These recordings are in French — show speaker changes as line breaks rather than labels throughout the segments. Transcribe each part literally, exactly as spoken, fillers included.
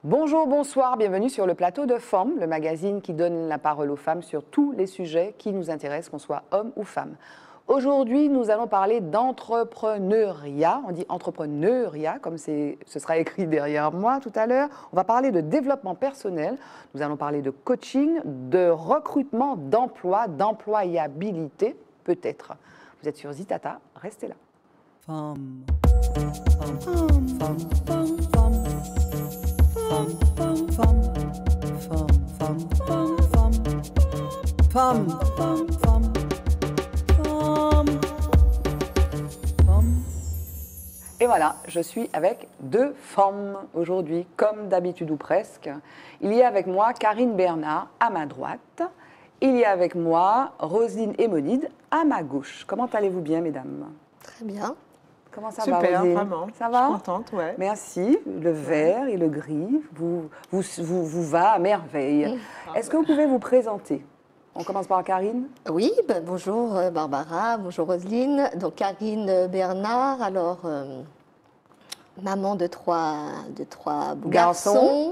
Bonjour, bonsoir, bienvenue sur le plateau de Femmes, le magazine qui donne la parole aux femmes sur tous les sujets qui nous intéressent, qu'on soit homme ou femme. Aujourd'hui, nous allons parler d'entrepreneuriat. On dit entrepreneuriat, comme ce sera écrit derrière moi tout à l'heure. On va parler de développement personnel. Nous allons parler de coaching, de recrutement, d'emploi, d'employabilité, peut-être. Vous êtes sur Zitata, restez là.
Femme. Femme. Femme. Femme. Femme. Femme. Femme, femme, femme, femme, femme, femme, femme, femme, femme, femme, femme.
Et voilà, je suis avec deux femmes aujourd'hui, comme d'habitude ou presque. Il y a avec moi Karine Bernard à ma droite. Il y a avec moi Roselyne Émonide à ma gauche. Comment allez-vous bien, mesdames?
Très bien.
Comment ça
Super,
va, Roselyne?
vraiment.
Ça va?
Je suis contente, ouais.
Merci. Le vert et le gris vous, vous, vous, vous va à merveille. Mmh. Est-ce que vous pouvez vous présenter? On commence par Karine.
Oui, ben bonjour Barbara, bonjour Roselyne. Donc Karine Bernard, alors euh, maman de trois, de trois garçons. garçons.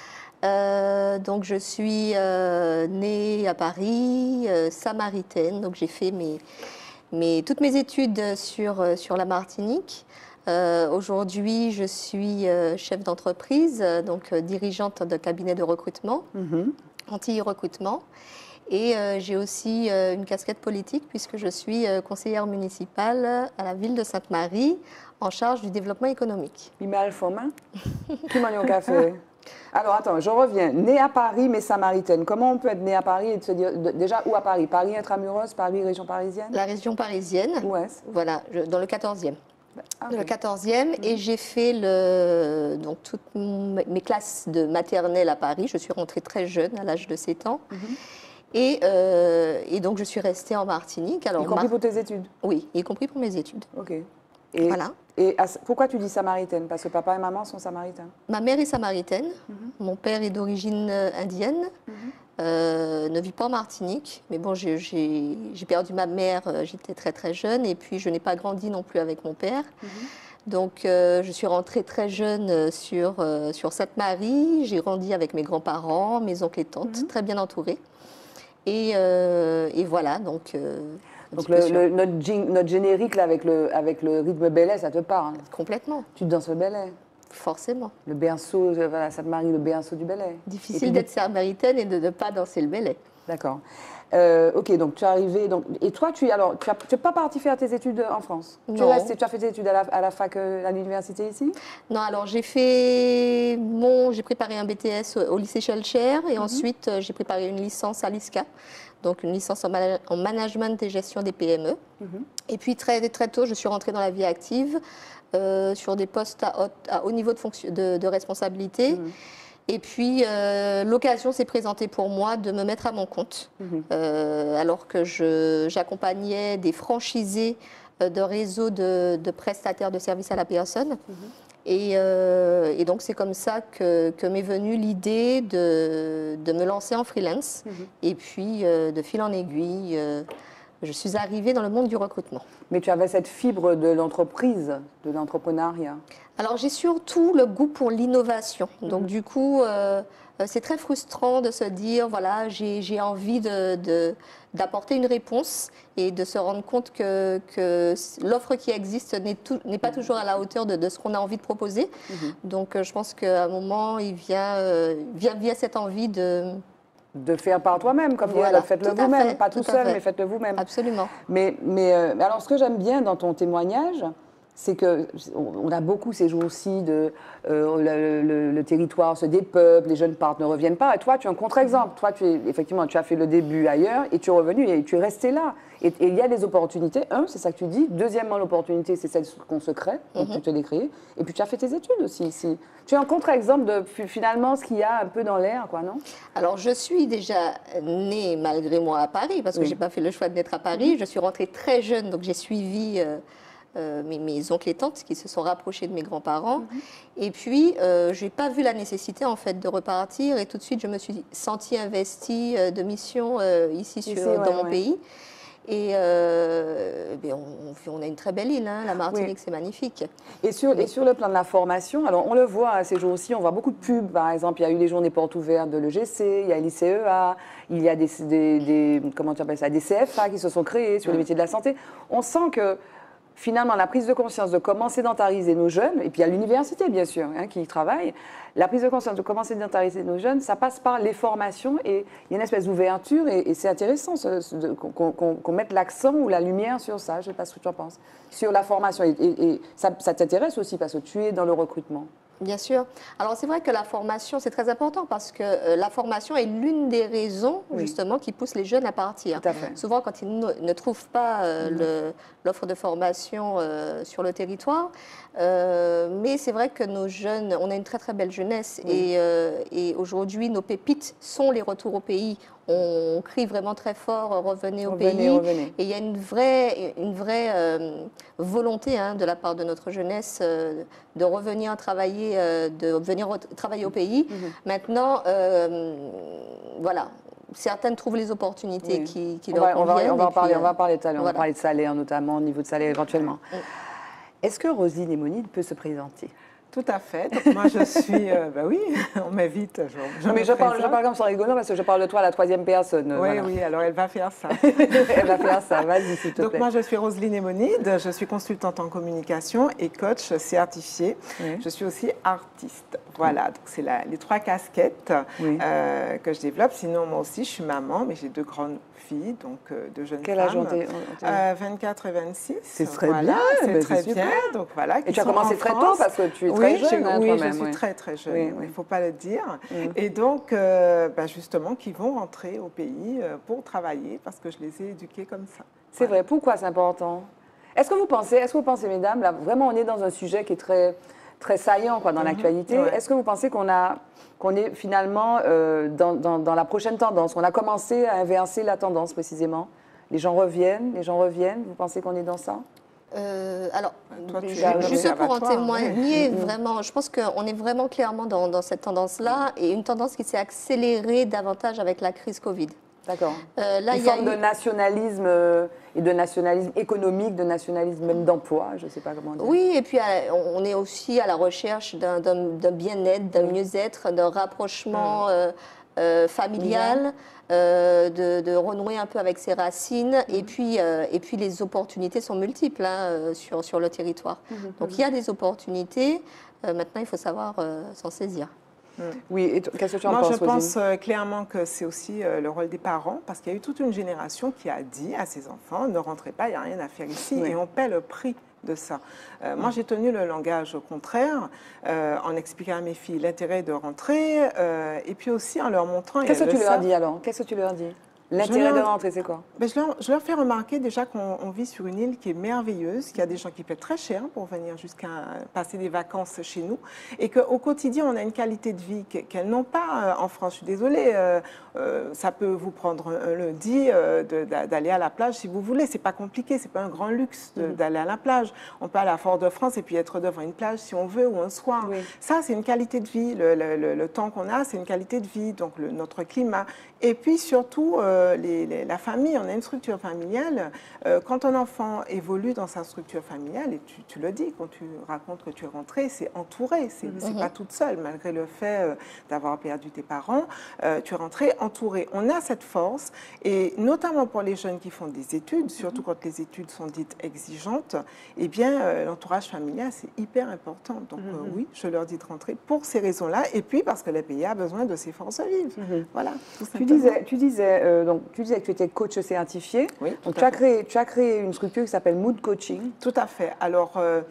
Euh, donc je suis euh, née à Paris, euh, samaritaine, donc j'ai fait mes... Mais toutes mes études sur, sur la Martinique. Euh, Aujourd'hui, je suis euh, chef d'entreprise, donc euh, dirigeante de cabinet de recrutement, mm-hmm. anti-recrutement. Et euh, j'ai aussi euh, une casquette politique puisque je suis euh, conseillère municipale à la ville de Sainte-Marie en charge du développement économique.
Il m'a Alfomin. Qui m'a au café? Alors, attends, je reviens. Née à Paris, mais samaritaine. Comment on peut être née à Paris et de se dire... De, déjà, où à Paris? Paris intramuros, Paris région parisienne?
La région parisienne.
Où est-ce?
Voilà, je, dans le quatorzième. Ah, okay. Dans le quatorzième. Mmh. Et j'ai fait le, donc, toutes mes classes de maternelle à Paris. Je suis rentrée très jeune, à l'âge de sept ans. Mmh. Et, euh, et donc, je suis restée en Martinique. Alors,
y compris
Mar...
pour tes études?
Oui, y compris pour mes études.
OK. Et, voilà. Et pourquoi tu dis samaritaine? Parce que papa et maman sont samaritains.
Ma mère est samaritaine, mm-hmm. Mon père est d'origine indienne, mm-hmm. euh, ne vit pas en Martinique. Mais bon, j'ai perdu ma mère, j'étais très très jeune, et puis je n'ai pas grandi non plus avec mon père. Mm-hmm. Donc euh, je suis rentrée très jeune sur, euh, sur Sainte-Marie, j'ai grandi avec mes grands-parents, mes oncles et tantes, mm-hmm. très bien entourés. Et, euh, et voilà, donc... Euh,
Donc le, le, notre, notre générique là, avec, le, avec le rythme belay, ça te parle?
Complètement.
Tu danses le belay?
Forcément.
Le berceau, voilà, ça te marie le berceau du belay.
Difficile d'être samaritaine et de ne pas danser le belay.
D'accord. Euh, ok, donc tu es arrivée. Donc, et toi, tu n'es tu pas partie faire tes études en France?
Non.
Tu, restes, tu as fait tes études à la, à la fac, à l'université ici?
Non, alors j'ai fait mon. J'ai préparé un B T S au, au lycée Schellcher et mm-hmm. ensuite j'ai préparé une licence à l'I S C A. Donc une licence en, man en management et gestion des P M E. Mm-hmm. Et puis très, très tôt, je suis rentrée dans la vie active euh, sur des postes à haut, à haut niveau de, fonction, de, de responsabilité. Mm-hmm. Et puis euh, l'occasion s'est présentée pour moi de me mettre à mon compte, mm-hmm. euh, alors que j'accompagnais des franchisés euh, de réseaux de, de prestataires de services à la personne. Mm-hmm. Et, euh, et donc, c'est comme ça que, que m'est venue l'idée de, de me lancer en freelance. Mmh. Et puis, euh, de fil en aiguille, euh, je suis arrivée dans le monde du recrutement.
Mais tu avais cette fibre de l'entreprise, de l'entrepreneuriat? Alors,
j'ai surtout le goût pour l'innovation. Mmh. Donc, du coup, euh, c'est très frustrant de se dire, voilà, j'ai envie de... de d'apporter une réponse et de se rendre compte que, que l'offre qui existe n'est pas toujours à la hauteur de, de ce qu'on a envie de proposer. Mmh. Donc, je pense qu'à un moment, il vient, euh, vient, vient cette envie de...
De faire par toi-même, comme voilà, faites-le vous-même, pas tout, tout seul, mais faites-le vous-même.
Absolument.
Mais, mais euh, alors, ce que j'aime bien dans ton témoignage, c'est qu'on a beaucoup ces jours-ci de euh, le, le, le territoire se dépeuple, les jeunes partent, ne reviennent pas. Et toi, tu es un contre-exemple. Toi, tu es, effectivement, tu as fait le début ailleurs et tu es revenu et tu es resté là. Et il y a des opportunités. Un, c'est ça que tu dis. Deuxièmement, l'opportunité, c'est celle qu'on se crée. Donc, mm-hmm. tu te l'es créée. Et puis, tu as fait tes études aussi ici. Tu es un contre-exemple de finalement ce qu'il y a un peu dans l'air, quoi, non?
Alors, je suis déjà née malgré moi à Paris parce que oui. je n'ai pas fait le choix de naître à Paris. Mm-hmm. Je suis rentrée très jeune, donc j'ai suivi... Euh, Euh, mes, mes oncles et tantes qui se sont rapprochés de mes grands-parents. Mm-hmm. Et puis, euh, je n'ai pas vu la nécessité en fait, de repartir. Et tout de suite, je me suis sentie investie euh, de mission euh, ici, ici sur, ouais, dans ouais. mon pays. Et euh, eh on, on a une très belle île, hein, la Martinique, oui. C'est magnifique.
Et sur, et sur le plan de la formation, alors on le voit à ces jours-ci, on voit beaucoup de pubs. Par exemple, il y a eu les journées portes ouvertes de l'E G C, il y a l'I C E A, il y a des, des, des, comment tu appelles ça, des C F A qui se sont créés sur les métiers de la santé. On sent que finalement, la prise de conscience de comment sédentariser nos jeunes, et puis il y a l'université, bien sûr, hein, qui y travaille, la prise de conscience de comment sédentariser nos jeunes, ça passe par les formations, et il y a une espèce d'ouverture, et, et c'est intéressant qu'on qu'on, qu'on mette l'accent ou la lumière sur ça, je ne sais pas ce que tu en penses, sur la formation, et, et, et ça, ça t'intéresse aussi, parce que tu es dans le recrutement.
Bien sûr. Alors, c'est vrai que la formation, c'est très important parce que euh, la formation est l'une des raisons, oui. justement, qui pousse les jeunes à partir.
Tout à fait.
Souvent, quand ils ne, ne trouvent pas euh, mmh. l'offre de formation euh, sur le territoire. Euh, mais c'est vrai que nos jeunes, on a une très, très belle jeunesse. Oui. Et, euh, et aujourd'hui, nos pépites sont les retours au pays. On crie vraiment très fort, revenez au
revenez,
pays.
Revenez.
Et il y a une vraie, une vraie euh, volonté hein, de la part de notre jeunesse euh, de revenir travailler, euh, de venir travailler au pays. Mm-hmm. Maintenant, euh, voilà. Certaines trouvent les opportunités oui. qui, qui
on
leur
va,
conviennent.
On va, on va, parler,
puis,
on va parler tout à l'heure,
voilà.
On va parler de salaire notamment, au niveau de salaire éventuellement.
Mm.
Est-ce que Roselyne Emonide peut se présenter ?
Tout à fait. Donc moi, je suis... Euh, ben oui, on m'invite. Je, je,
non, mais je parle, je parle comme ça rigolant parce que je parle de toi à la troisième personne.
Oui,
voilà.
oui, alors elle va faire ça.
Elle va faire ça, vas-y, s'il te
Donc
plaît.
moi, je suis Roselyne Emonide, je suis consultante en communication et coach certifié. Oui. Je suis aussi artiste. Voilà, donc c'est les trois casquettes oui. euh, que je développe. Sinon, moi aussi, je suis maman, mais j'ai deux grandes filles, donc euh, deux jeunes
Quel
femmes.
Quel âge ont
euh, vingt-quatre et vingt-six.
C'est très
voilà,
bien.
C'est
ben
très bien. Donc, voilà,
et tu as commencé très
France.
tôt parce que tu es très
oui,
jeune. Hein,
oui,
toi-même,
je suis
oui.
très très jeune,
oui,
il
oui.
ne faut pas le dire.
Mm.
Et donc, euh, bah, justement, qui vont rentrer au pays euh, pour travailler parce que je les ai éduqués comme ça.
C'est voilà. Vrai, pourquoi c'est important? Est-ce que vous pensez, est-ce que vous pensez, mesdames, là, vraiment on est dans un sujet qui est très, très saillant quoi, dans mm-hmm. l'actualité. Ouais. Est-ce que vous pensez qu'on a, qu'on est finalement euh, dans, dans, dans la prochaine tendance? On a commencé à inverser la tendance précisément. Les gens reviennent, les gens reviennent. Vous pensez qu'on est dans ça?
Euh, alors,
Toi, tu
je, juste pour en témoigner,
ouais.
vraiment, je pense qu'on est vraiment clairement dans, dans cette tendance-là et une tendance qui s'est accélérée davantage avec la crise Covid.
D'accord.
Euh,
là, une forme eu... de nationalisme euh, et de nationalisme économique, de nationalisme même d'emploi, je ne sais pas comment dire.
Oui, et puis on est aussi à la recherche d'un bien-être, d'un mieux-être, d'un rapprochement mmh. euh, euh, familial. Mmh. Euh, de, de renouer un peu avec ses racines mmh. et, puis, euh, et puis les opportunités sont multiples hein, sur, sur le territoire. Mmh. Donc il y a des opportunités, euh, maintenant il faut savoir euh, s'en saisir.
Mmh. Oui, et qu'est-ce que tu en
Moi,
penses?
Moi je pense euh, clairement que c'est aussi euh, le rôle des parents parce qu'il y a eu toute une génération qui a dit à ses enfants ne rentrez pas, il n'y a rien à faire ici oui. et on paie le prix de ça. Euh, moi, j'ai tenu le langage au contraire, euh, en expliquant à mes filles l'intérêt de rentrer, euh, et puis aussi en leur montrant...
Qu'est-ce que tu leur dis alors? Qu'est-ce que tu leur dis? L'intérêt de rentrer, c'est quoi?
Ben, je, leur, je leur fais remarquer déjà qu'on vit sur une île qui est merveilleuse, qu'il y a des gens qui paient très cher pour venir jusqu'à passer des vacances chez nous, et qu'au quotidien, on a une qualité de vie qu'elles n'ont pas en France. Je suis désolée, euh, euh, ça peut vous prendre un lundi euh, d'aller à la plage si vous voulez. C'est pas compliqué, c'est pas un grand luxe d'aller à la plage. On peut aller à Fort-de-France et puis être devant une plage si on veut ou un soir. Oui. Ça, c'est une qualité de vie. Le, le, le, le temps qu'on a, c'est une qualité de vie, donc le, notre climat. Et puis surtout, euh, les, les, la famille, on a une structure familiale. Euh, quand un enfant évolue dans sa structure familiale, et tu, tu le dis, quand tu racontes que tu es rentrée, c'est entouré, c'est mm-hmm. pas toute seule, malgré le fait euh, d'avoir perdu tes parents, euh, tu es rentrée entourée. On a cette force, et notamment pour les jeunes qui font des études, surtout mm-hmm. quand les études sont dites exigeantes, eh bien, euh, l'entourage familial, c'est hyper important. Donc mm-hmm. euh, oui, je leur dis de rentrer pour ces raisons-là, et puis parce que le pays a besoin de ses forces vives. Mm-hmm. Voilà.
Tu disais, tu, disais, euh, donc, tu disais que tu étais coach certifié.
Oui,
donc tu as, créé, tu as créé une structure qui s'appelle Mood Coaching.
Tout à fait. Alors, euh,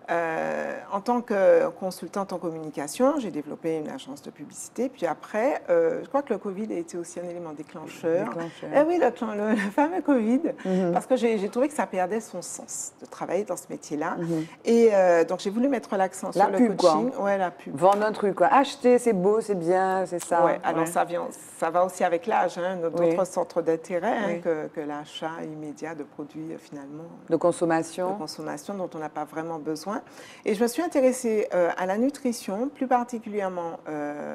euh, en tant que consultante en communication, j'ai développé une agence de publicité. Puis après, euh, je crois que le Covid a été aussi un élément déclencheur. déclencheur. Eh oui, le, le, le fameux Covid. Mm-hmm. Parce que j'ai trouvé que ça perdait son sens de travailler dans ce métier-là. Mm-hmm. Et euh, donc, j'ai voulu mettre l'accent sur le
pub,
coaching.
Quoi.
Ouais, la pub.
Vendre un truc, quoi. Acheter, c'est beau, c'est bien, c'est ça.
Ouais, alors ouais. Ça, vient, ça va aussi avec l'âge, hein, d'autres oui. centres d'intérêt hein, oui. que, que l'achat immédiat de produits finalement.
De consommation.
De consommation dont on n'a pas vraiment besoin. Et je me suis intéressée euh, à la nutrition, plus particulièrement euh,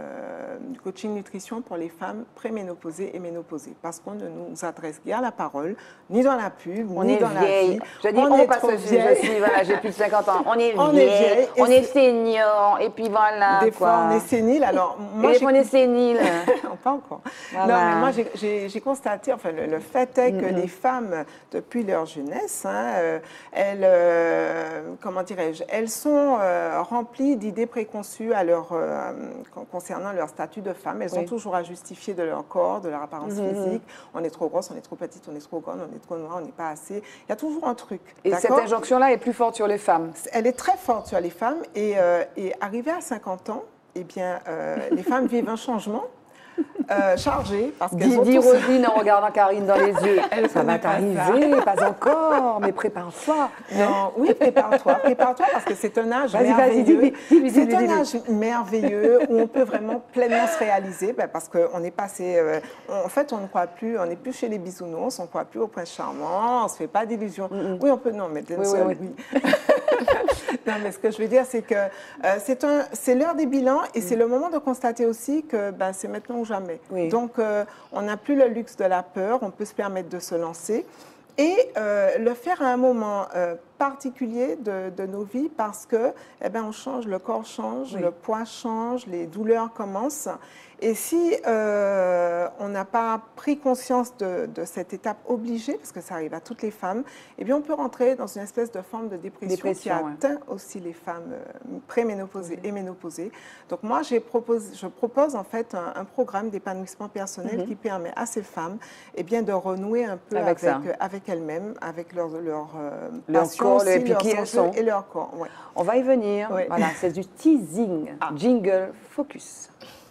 euh, du coaching nutrition pour les femmes préménopausées et ménopausées, parce qu'on ne nous adresse guère la parole, ni dans la pub,
on
ni
est
dans
vieille.
la vie.
Je dis on, on parce que je suis, voilà, j'ai plus de cinquante ans. On est
on
vieille,
est vieille,
on est senior, et puis voilà.
Des
quoi.
fois, on est sénile. Alors, moi,
et des fois, on est sénile.
Pas encore.
Voilà.
Non, mais moi, j'ai constaté, enfin, le, le fait est que
Mm-hmm.
les femmes, depuis leur jeunesse, hein, euh, elles, euh, comment dirais-je, elles sont euh, remplies d'idées préconçues à leur, euh, concernant leur statut de femme. Elles
Oui.
ont toujours à justifier de leur corps, de leur apparence
Mm-hmm.
physique. On est trop grosse, on est trop petite, on est trop grande, on est trop noire, on n'est pas assez. Il y a toujours un truc.
Et cette injonction-là est plus forte sur les femmes.
Elle est très forte sur les femmes. Et, euh, et arrivée à cinquante ans, eh bien, euh, les femmes vivent un changement. Euh, chargé, parce qu'elles ont
Dis
tous...
Roselyne en regardant Karine dans les yeux.
Elle
ça va
connaît pas
t'arriver, pas encore, mais prépare-toi.
Non, oui, prépare-toi, prépare-toi parce que c'est un âge
Vas-y, vas-y,
merveilleux.
dis-lui, dis-lui,
C'est
dis-lui,
un
dis-lui.
âge merveilleux où on peut vraiment pleinement se réaliser, ben, parce qu'on est passé. Euh, en fait, on ne croit plus, on n'est plus chez les bisounours, on ne croit plus au prince charmant, on ne se fait pas d'illusions. Mm-hmm. Oui, on peut, non, mais
oui,
seul,
oui,
oui. Non, mais ce que je veux dire, c'est que euh, c'est un, c'est l'heure des bilans et c'est le moment de constater aussi que ben, c'est maintenant ou jamais.
Oui.
Donc, euh, on n'a plus le luxe de la peur, on peut se permettre de se lancer et euh, le faire à un moment euh, particulier de, de nos vies parce que, eh ben, on change, le corps change,
Oui.
le poids change, les douleurs commencent. Et si euh, on n'a pas pris conscience de, de cette étape obligée, parce que ça arrive à toutes les femmes, eh bien, on peut rentrer dans une espèce de forme de dépression,
Dépression,
qui
ouais.
atteint aussi les femmes euh, préménopausées et ménopausées. Donc moi, j'ai propose, je propose en fait un, un programme d'épanouissement personnel
Mm-hmm.
qui permet à ces femmes eh bien, de renouer un peu
Avec
avec,
ça.
euh, avec elles-mêmes, avec leur, leur, euh,
Leur
passion
corps,
aussi,
et puis
leurs
qui elles
enjeux
sont.
et leur corps. Ouais.
On va y venir.
Oui.
Voilà, c'est du teasing.
Ah.
Jingle focus.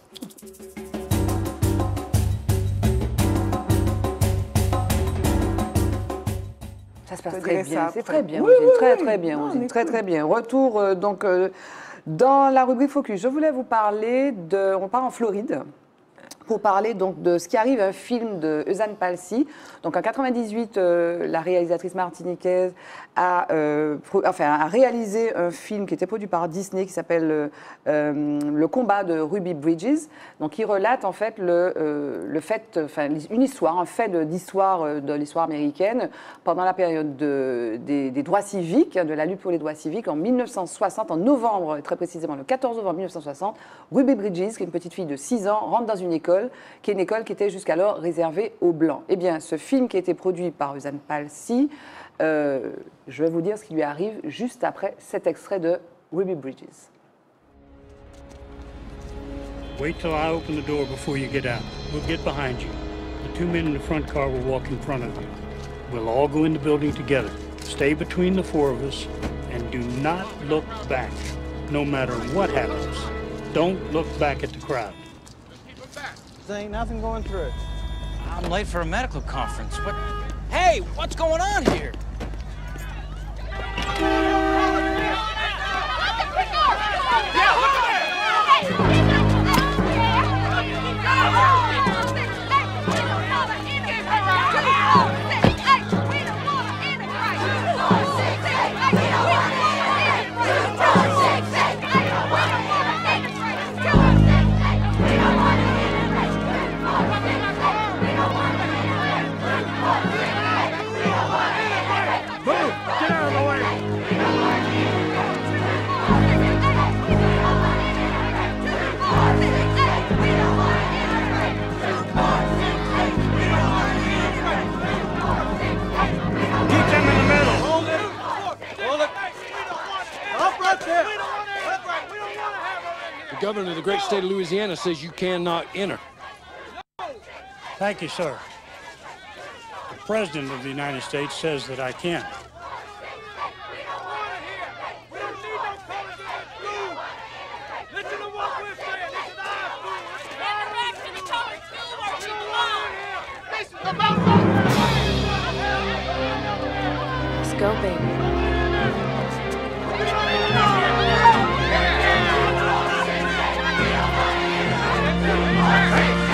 Ça se passe
Je
très
dirais
bien,
ça
c'est
après.
très bien,
Oui,
Rosine,
oui,
très
oui.
très bien,
Non,
Rosine,
on est
très
cool.
très bien. Retour euh, donc euh, dans la rubrique focus. Je voulais vous parler de, on part en Floride pour parler donc de ce qui arrive, un film de Eusanne Palcy. Donc en quatre-vingt-dix-huit, euh, la réalisatrice martiniquaise a, euh, pro- enfin, a réalisé un film qui était produit par Disney qui s'appelle euh, euh, Le combat de Ruby Bridges. Donc il relate en fait le, euh, le fait, enfin une histoire, un fait de- d'histoire euh, de l'histoire américaine pendant la période de- des, des droits civiques, de la lutte pour les droits civiques en mille neuf cent soixante, en novembre, très précisément le quatorze novembre mille neuf cent soixante. Ruby Bridges, qui est une petite fille de six ans, rentre dans une école qui est une école qui était jusqu'alors réservée aux Blancs. Eh bien, ce film qui a été produit par Eusanne Palcy, euh, je vais vous dire ce qui lui arrive juste après cet extrait de Ruby Bridges.
Wait till I open the door before you get out. We'll get behind you. The two men in the front car will walk in front of you. We'll all go in the building together. Stay between the four of us and do not look back, no matter what happens. Don't look back at the crowd.
There ain't nothing going through.
I'm late for a medical conference. What? Hey, what's going on here?
Keep them in the middle.
Hold it. Hold it. Up right there.
The governor of the great state of Louisiana says you cannot enter.
Thank you, sir. The President of the United States says that I can.
Let's go, baby.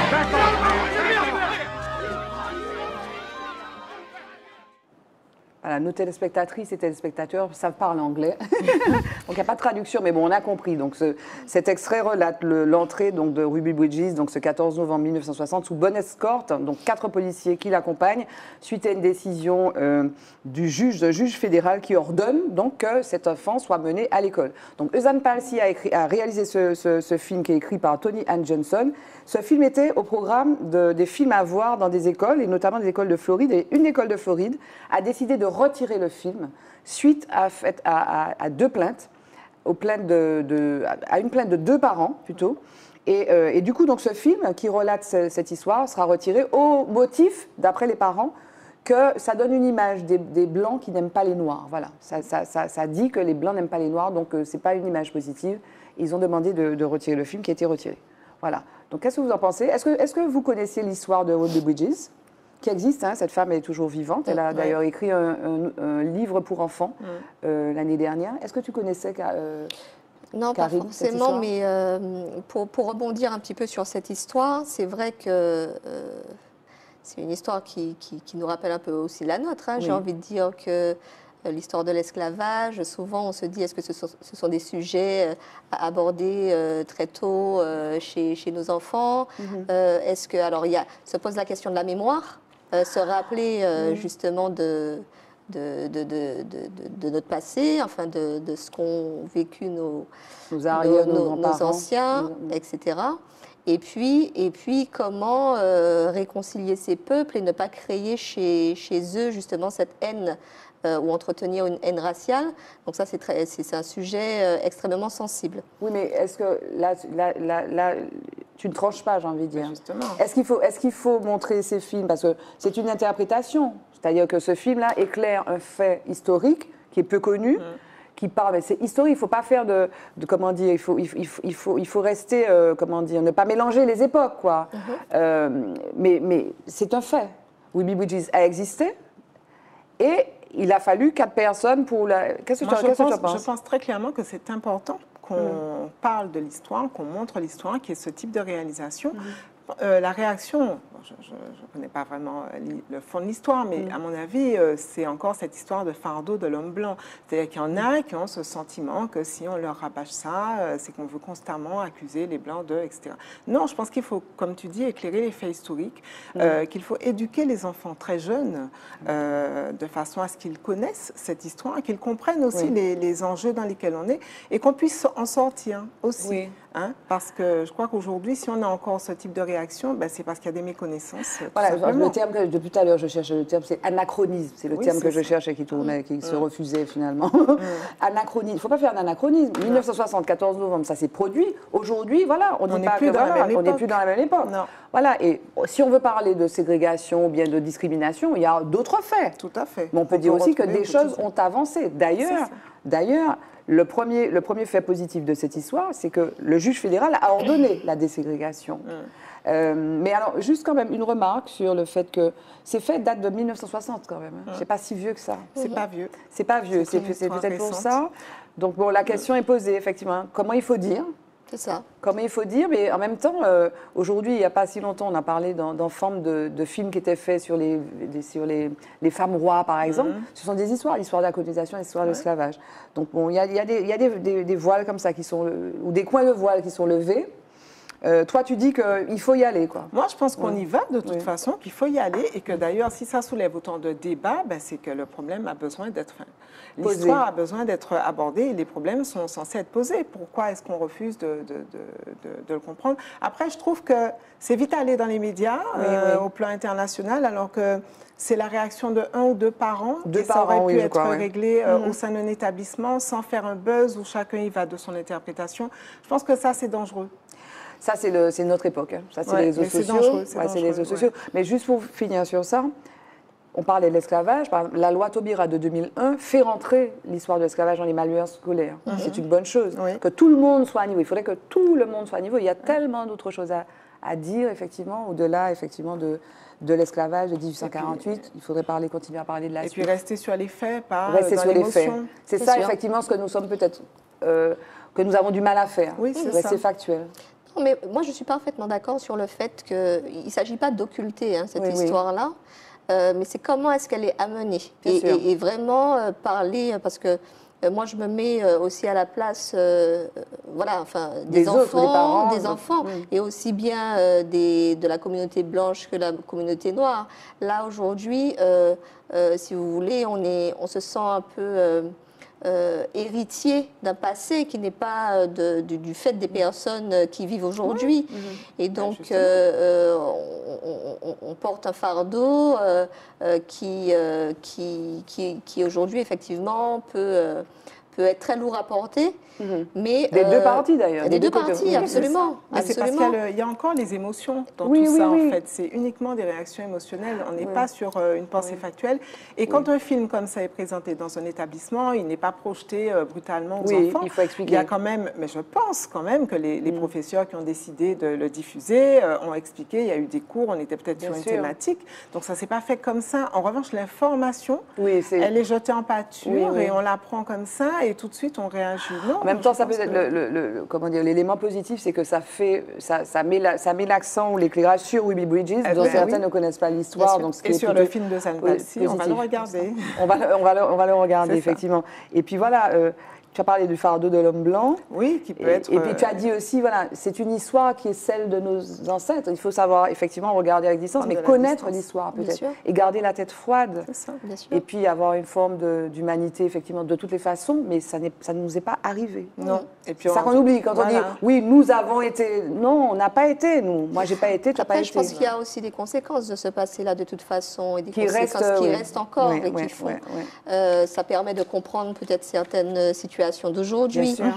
Voilà, voilà, nos téléspectatrices et téléspectateurs savent parler anglais. Donc, il n'y a pas de traduction, mais bon, on a compris. Donc, ce, cet extrait relate le, l'entrée donc, de Ruby Bridges, donc ce quatorze novembre mille neuf cent soixante, sous bonne escorte, donc quatre policiers qui l'accompagnent, suite à une décision euh, du juge, de juge fédéral qui ordonne donc que cet enfant soit mené à l'école. Donc, Eusann Palcy a, écrit, a réalisé ce, ce, ce film qui est écrit par Tony Ann Johnson. Ce film était au programme de, des films à voir dans des écoles, et notamment des écoles de Floride. Et une école de Floride a décidé de retirer le film suite à, à, à, à deux plaintes, aux plaintes de, de, à une plainte de deux parents plutôt. Et, euh, et du coup, donc, ce film qui relate ce, cette histoire sera retiré au motif, d'après les parents, que ça donne une image des, des Blancs qui n'aiment pas les Noirs. Voilà, ça, ça, ça, ça dit que les Blancs n'aiment pas les Noirs, donc euh, ce n'est pas une image positive. Ils ont demandé de, de retirer le film qui a été retiré. Voilà. Donc, qu'est-ce que vous en pensez? Est-ce que, est-ce que vous connaissiez l'histoire de Ruby Bridges, qui existe, hein, cette femme est toujours vivante. Elle a ouais. d'ailleurs écrit un, un, un livre pour enfants mm. euh, l'année dernière. Est-ce que tu connaissais euh,
Non, Karine, pas forcément, mais euh, pour, pour rebondir un petit peu sur cette histoire, c'est vrai que euh, c'est une histoire qui, qui, qui nous rappelle un peu aussi la nôtre. Hein. Oui. J'ai envie de dire que l'histoire de l'esclavage, souvent on se dit est-ce que ce sont, ce sont des sujets à aborder euh, très tôt euh, chez, chez nos enfants. Mm-hmm. euh, Est-ce que, alors il y a, se pose la question de la mémoire, euh, se rappeler euh, mm. justement de, de, de, de, de, de notre passé, enfin de, de ce qu'ont vécu nos,
nos, arrières, nos,
nos, nos anciens, mm. et cetera. Et puis, et puis comment euh, réconcilier ces peuples et ne pas créer chez, chez eux justement cette haine Euh, ou entretenir une haine raciale. Donc ça, c'est, très, c'est, c'est un sujet euh, extrêmement sensible.
Oui, mais est-ce que là, là, là, là tu ne tranches pas, j'ai envie de dire.
Justement.
Est-ce qu'il faut, est-ce qu'il faut montrer ces films? Parce que c'est une interprétation. C'est-à-dire que ce film-là éclaire un fait historique qui est peu connu, mmh. qui parle, mais c'est historique. Il ne faut pas faire de, de comment dire, il faut, il faut, il faut, il faut rester, euh, comment dire, ne pas mélanger les époques, quoi. Mmh. Euh, mais, mais c'est un fait. Ruby Bridges a existé et il a fallu quatre personnes pour la... Qu'est-ce que,
Moi,
tu,
je,
qu'est-ce
pense,
que tu penses?
Je pense très clairement que c'est important qu'on mmh. parle de l'histoire, qu'on montre l'histoire, qu'il y ait ce type de réalisation. Mmh. Euh, la réaction, je ne connais pas vraiment le fond de l'histoire, mais mmh. à mon avis, euh, c'est encore cette histoire de fardeau de l'homme blanc. C'est-à-dire qu'il y en a qui ont ce sentiment que si on leur rabâche ça, euh, c'est qu'on veut constamment accuser les blancs d'eux, et cetera. Non, je pense qu'il faut, comme tu dis, éclairer les faits historiques, mmh. euh, qu'il faut éduquer les enfants très jeunes euh, de façon à ce qu'ils connaissent cette histoire, qu'ils comprennent aussi oui. les, les enjeux dans lesquels on est et qu'on puisse en sortir aussi. Oui. Hein, parce que je crois qu'aujourd'hui, si on a encore ce type de réaction, ben c'est parce qu'il y a des méconnaissances.
Voilà, le terme que depuis tout à l'heure je cherche, le terme c'est anachronisme. C'est le oui, terme c'est que ça. je cherche et qui tournait, qui mmh. se refusait finalement. Mmh. Anachronisme. Il ne faut pas faire d'anachronisme. Mmh. mille neuf cent soixante, quatorze novembre, ça s'est produit. Aujourd'hui, voilà, on n'est plus, voilà, plus dans la même époque. Non. Voilà, et si on veut parler de ségrégation ou bien de discrimination, il y a d'autres faits.
Tout à fait.
Mais on peut on dire peut aussi que des choses ont avancé. D'ailleurs, d'ailleurs. Le premier, le premier fait positif de cette histoire, c'est que le juge fédéral a ordonné la déségrégation. Mmh. Euh, mais alors, juste quand même une remarque sur le fait que ces faits datent de mille neuf cent soixante quand même. Hein. Mmh. C'est pas si vieux que ça.
C'est mmh. pas vieux.
C'est pas vieux, c'est, c'est, c'est peut-être récente. Pour ça. Donc bon, la question mmh. est posée, effectivement. Comment il faut dire?
C'est ça.
Comment il faut dire, mais en même temps, euh, aujourd'hui, il n'y a pas si longtemps, on a parlé dans, dans forme de, de films qui étaient faits sur les, des, sur les, les femmes rois, par exemple. Mm-hmm. Ce sont des histoires, l'histoire de la colonisation, l'histoire ouais. de l'esclavage. Donc, bon, il y a, y a, des, y a des, des, des voiles comme ça, qui sont, ou des coins de voiles qui sont levés. Euh, toi, tu dis qu'il faut y aller, quoi.
Moi, je pense qu'on
oui.
y va de toute
oui.
façon, qu'il faut y aller et que d'ailleurs, si ça soulève autant de débats, ben, c'est que le problème a besoin d'être... Enfin, l'histoire a besoin d'être abordée et les problèmes sont censés être posés. Pourquoi est-ce qu'on refuse de, de, de, de, de le comprendre? Après, je trouve que c'est vite allé dans les médias, oui, euh, oui. au plan international, alors que c'est la réaction de un ou deux parents
deux
et
parents,
ça aurait pu
oui,
être
crois,
réglé euh,
mmh.
au sein d'un établissement sans faire un buzz où chacun y va de son interprétation. Je pense que ça, c'est dangereux.
Ça, c'est, le, c'est notre époque. Hein. Ça, c'est
ouais,
les réseaux sociaux.
C'est dangereux, c'est
ouais,
dangereux,
c'est les réseaux ouais. sociaux. Mais juste pour finir sur ça, on parlait de l'esclavage. La loi Taubira de deux mille un fait rentrer l'histoire de l'esclavage dans les manuels scolaires. Mm-hmm. C'est une bonne chose. Oui. Que tout le monde soit à niveau. Il faudrait que tout le monde soit à niveau. Il y a mm-hmm. tellement d'autres choses à, à dire, effectivement, au-delà, effectivement, de... de l'esclavage de dix-huit cent quarante-huit, puis, il faudrait parler, continuer à parler de la
et
suite.
Et puis rester sur les faits, pas
rester
dans
sur
l'émotion.
Les faits. C'est, c'est ça, sûr. Effectivement, ce que nous sommes peut-être, euh, que nous avons du mal à faire.
Oui, c'est
rester
ça.
factuel.
Non, mais moi, je suis parfaitement d'accord sur le fait qu'il ne s'agit pas d'occulter hein, cette oui, histoire-là. Oui. euh, mais c'est comment est-ce qu'elle est amenée.
Bien
Et,
sûr.
et- et vraiment euh, parler, parce que euh, moi je me mets euh, aussi à la place euh, euh, voilà, enfin, des,
Des autres,
enfants,
des parents,
des
de-
enfants
Mm.
et aussi bien euh, des, de la communauté blanche que la communauté noire. Là aujourd'hui, euh, euh, si vous voulez, on, est, on se sent un peu... euh, euh, héritier d'un passé qui n'est pas euh, de- du, du fait des personnes euh, qui vivent aujourd'hui. Et donc,
justement.
euh, euh, on, on- on porte un fardeau euh, euh, qui, euh, qui, qui, qui aujourd'hui, effectivement, peut, euh, peut être très lourd à porter.
Mhm.
Mais,
Des deux
euh,
parties, d'ailleurs,
Des
des
deux
deux côtés.
parties,
Oui, c'est
absolument.
Mais c'est parce qu'il y,
absolument.
a le- il y a encore les émotions dans
Oui,
tout
oui,
ça,
oui.
en fait. C'est uniquement des réactions émotionnelles. On n'est
Oui.
pas sur euh, une pensée factuelle. Et quand un film comme ça est présenté dans un établissement, il n'est pas projeté euh, brutalement aux
Oui,
enfants.
il faut expliquer.
Il y a quand même, mais je pense quand même que les, les professeurs qui ont décidé de le diffuser euh, ont expliqué. Il y a eu des cours, on était peut-être
Bien
sur une
sûr.
thématique. Donc ça ne s'est pas fait comme ça. En revanche, l'information,
Oui, c'est...
elle est jetée en pâture
Oui, oui.
et on la prend comme ça et tout de suite on réagit. Non,
En même
je
temps, ça
pense
peut être
que-
le, le- le- comment dire, l'élément positif, c'est que ça fait, ça, ça met la- ça met l'accent ou l'éclairage sur Ruby Bridges,
Eh
dont
ben
certains
oui.
ne connaissent pas
Bien
l'histoire.
sûr.
Donc ce qui
Et
est
sur
plutôt
le film de San
oui,
Passi, on va le
positif.
regarder.
On va, le- on va, le, on va le regarder,
C'est ça.
effectivement. Et puis voilà, euh, tu as parlé du fardeau de l'homme blanc.
Oui, qui peut
Et,
être.
et puis tu as
euh,
dit aussi, voilà, c'est une histoire qui est celle de nos ancêtres. Il faut savoir effectivement regarder avec distance,
Prendre
mais
de la
connaître
distance.
l'histoire
Bien
peut-être.
sûr.
Et garder la tête froide.
C'est ça.
Bien sûr.
Et puis avoir une forme de- d'humanité, effectivement, de toutes les façons, mais ça n'est- ça ne nous est pas arrivé.
Non. Et puis
C'est ça
on-
qu'on oublie quand on dit
Voilà.
oui, nous avons été. Non, on n'a pas été, nous. Moi, j'ai pas été, tu n'as pas
Après,
été.
je pense qu'il y a aussi des conséquences de ce passé-là de toute façon et des
Qui
conséquences
restent,
qui
oui.
restent encore
Oui,
et
oui,
qui font.
oui, oui.
Euh, ça permet de comprendre peut-être certaines situations d'aujourd'hui.
Bien sûr.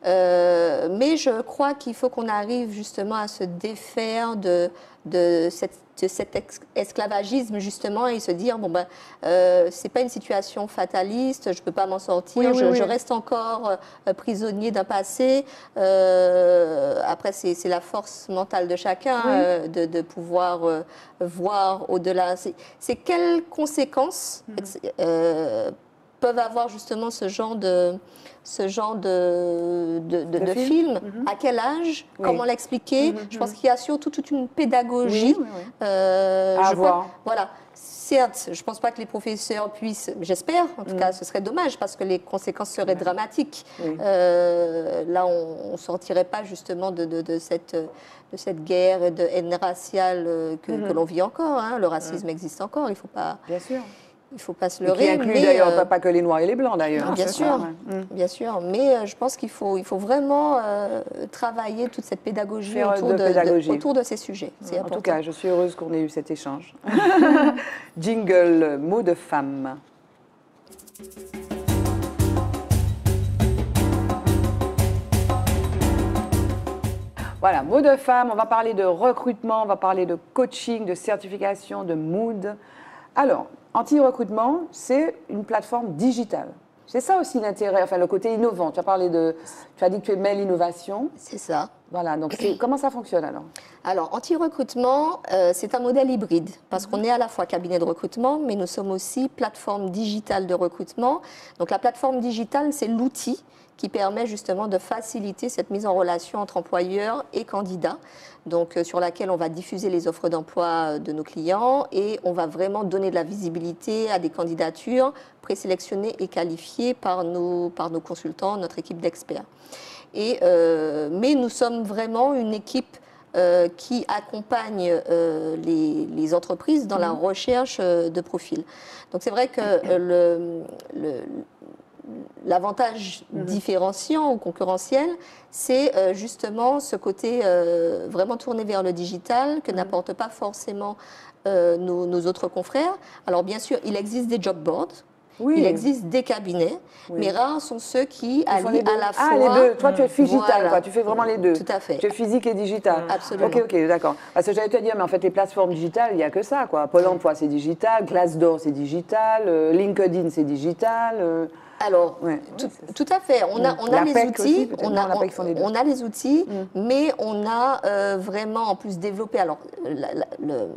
Euh, mais je crois qu'il faut qu'on arrive justement à se défaire de, de, cette- de cet ex- esclavagisme justement et se dire bon ben euh, c'est pas une situation fataliste, je peux pas m'en sortir,
Oui, oui,
je,
oui.
je reste encore euh, prisonnier d'un passé. Euh, après c'est c'est la force mentale de chacun
Oui.
euh, de, de pouvoir euh, voir au-delà. C'est c'est quelles conséquences
Mhm.
euh, peuvent avoir justement ce genre de ce genre de, de, de-
De
de
film.
film,
Mhm.
à quel âge,
Oui.
comment l'expliquer.
Mhm,
Je pense qu'il y a surtout toute une pédagogie.
Oui, oui, oui.
euh,
À
je crois-
avoir.
voilà. Certes, je ne pense pas que les professeurs puissent, j'espère, en tout
Mhm.
cas, ce serait dommage parce que les conséquences seraient dramatiques.
Oui.
Euh, là, on ne sortirait pas justement de, de- de cette, de cette guerre et de haine raciale euh, que,
Mhm.
que l'on vit encore. hein. Le racisme existe encore, il ne faut pas,
Bien sûr.
il faut pas se
Et qui
leurrer.
inclut
mais,
d'ailleurs
euh,
pas- pas que les noirs et les blancs, d'ailleurs.
bien
C'est
sûr.
ça, ouais. Mm.
Bien sûr, mais euh, je pense qu'il faut, il faut vraiment euh, travailler toute cette pédagogie,
Faire
autour
de
de,
pédagogie.
de- autour de ces sujets. C'est
En
important.
tout cas, je suis heureuse qu'on ait eu cet échange. Jingle, mot de femme. Voilà, mot de femme, on va parler de recrutement, on va parler de coaching, de certification, de mood. Alors, anti-recrutement, c'est une plateforme digitale. C'est ça aussi l'intérêt, enfin le côté innovant. Tu as parlé de, tu as dit que tu aimais l'innovation.
C'est ça.
Voilà, donc c'est- comment ça fonctionne alors?
Alors, anti-recrutement, euh, c'est un modèle hybride parce qu'on est à la fois cabinet de recrutement, mais nous sommes aussi plateforme digitale de recrutement. Donc, la plateforme digitale, c'est l'outil qui permet justement de faciliter cette mise en relation entre employeurs et candidats, donc euh, sur laquelle on va diffuser les offres d'emploi euh, de nos clients et on va vraiment donner de la visibilité à des candidatures présélectionnées et qualifiées par nos, par nos consultants, notre équipe d'experts. Et, euh, mais nous sommes vraiment une équipe euh, qui accompagne euh, les, les entreprises dans la recherche euh, de profils. Donc c'est vrai que euh, le, le, l'avantage différenciant ou concurrentiel, c'est euh, justement ce côté euh, vraiment tourné vers le digital que n'apportent pas forcément euh, nos, nos autres confrères. Alors bien sûr, il existe des job boards.
Oui.
Il existe des cabinets,
Oui.
mais rares sont ceux qui
Ils font
allient
les deux.
à la fois...
Ah, les deux. Toi, tu es digital,
Voilà.
quoi. Tu fais vraiment les deux.
Tout à fait.
Tu es physique et digital.
Absolument.
Ok, ok, d'accord. Parce que j'allais te dire, mais en fait, les plateformes digitales, il n'y a que ça, quoi. Pôle emploi, c'est digital. Glassdoor, c'est digital. euh, LinkedIn, c'est digital. euh,
Alors,
Ouais.
tout, tout à fait. On a, on a
La
les
P E C
outils,
aussi, peut-être.
on
Non,
a,
la P E C font les deux.
on a les outils, mais on a euh, vraiment en plus développé. Alors, la- la- le-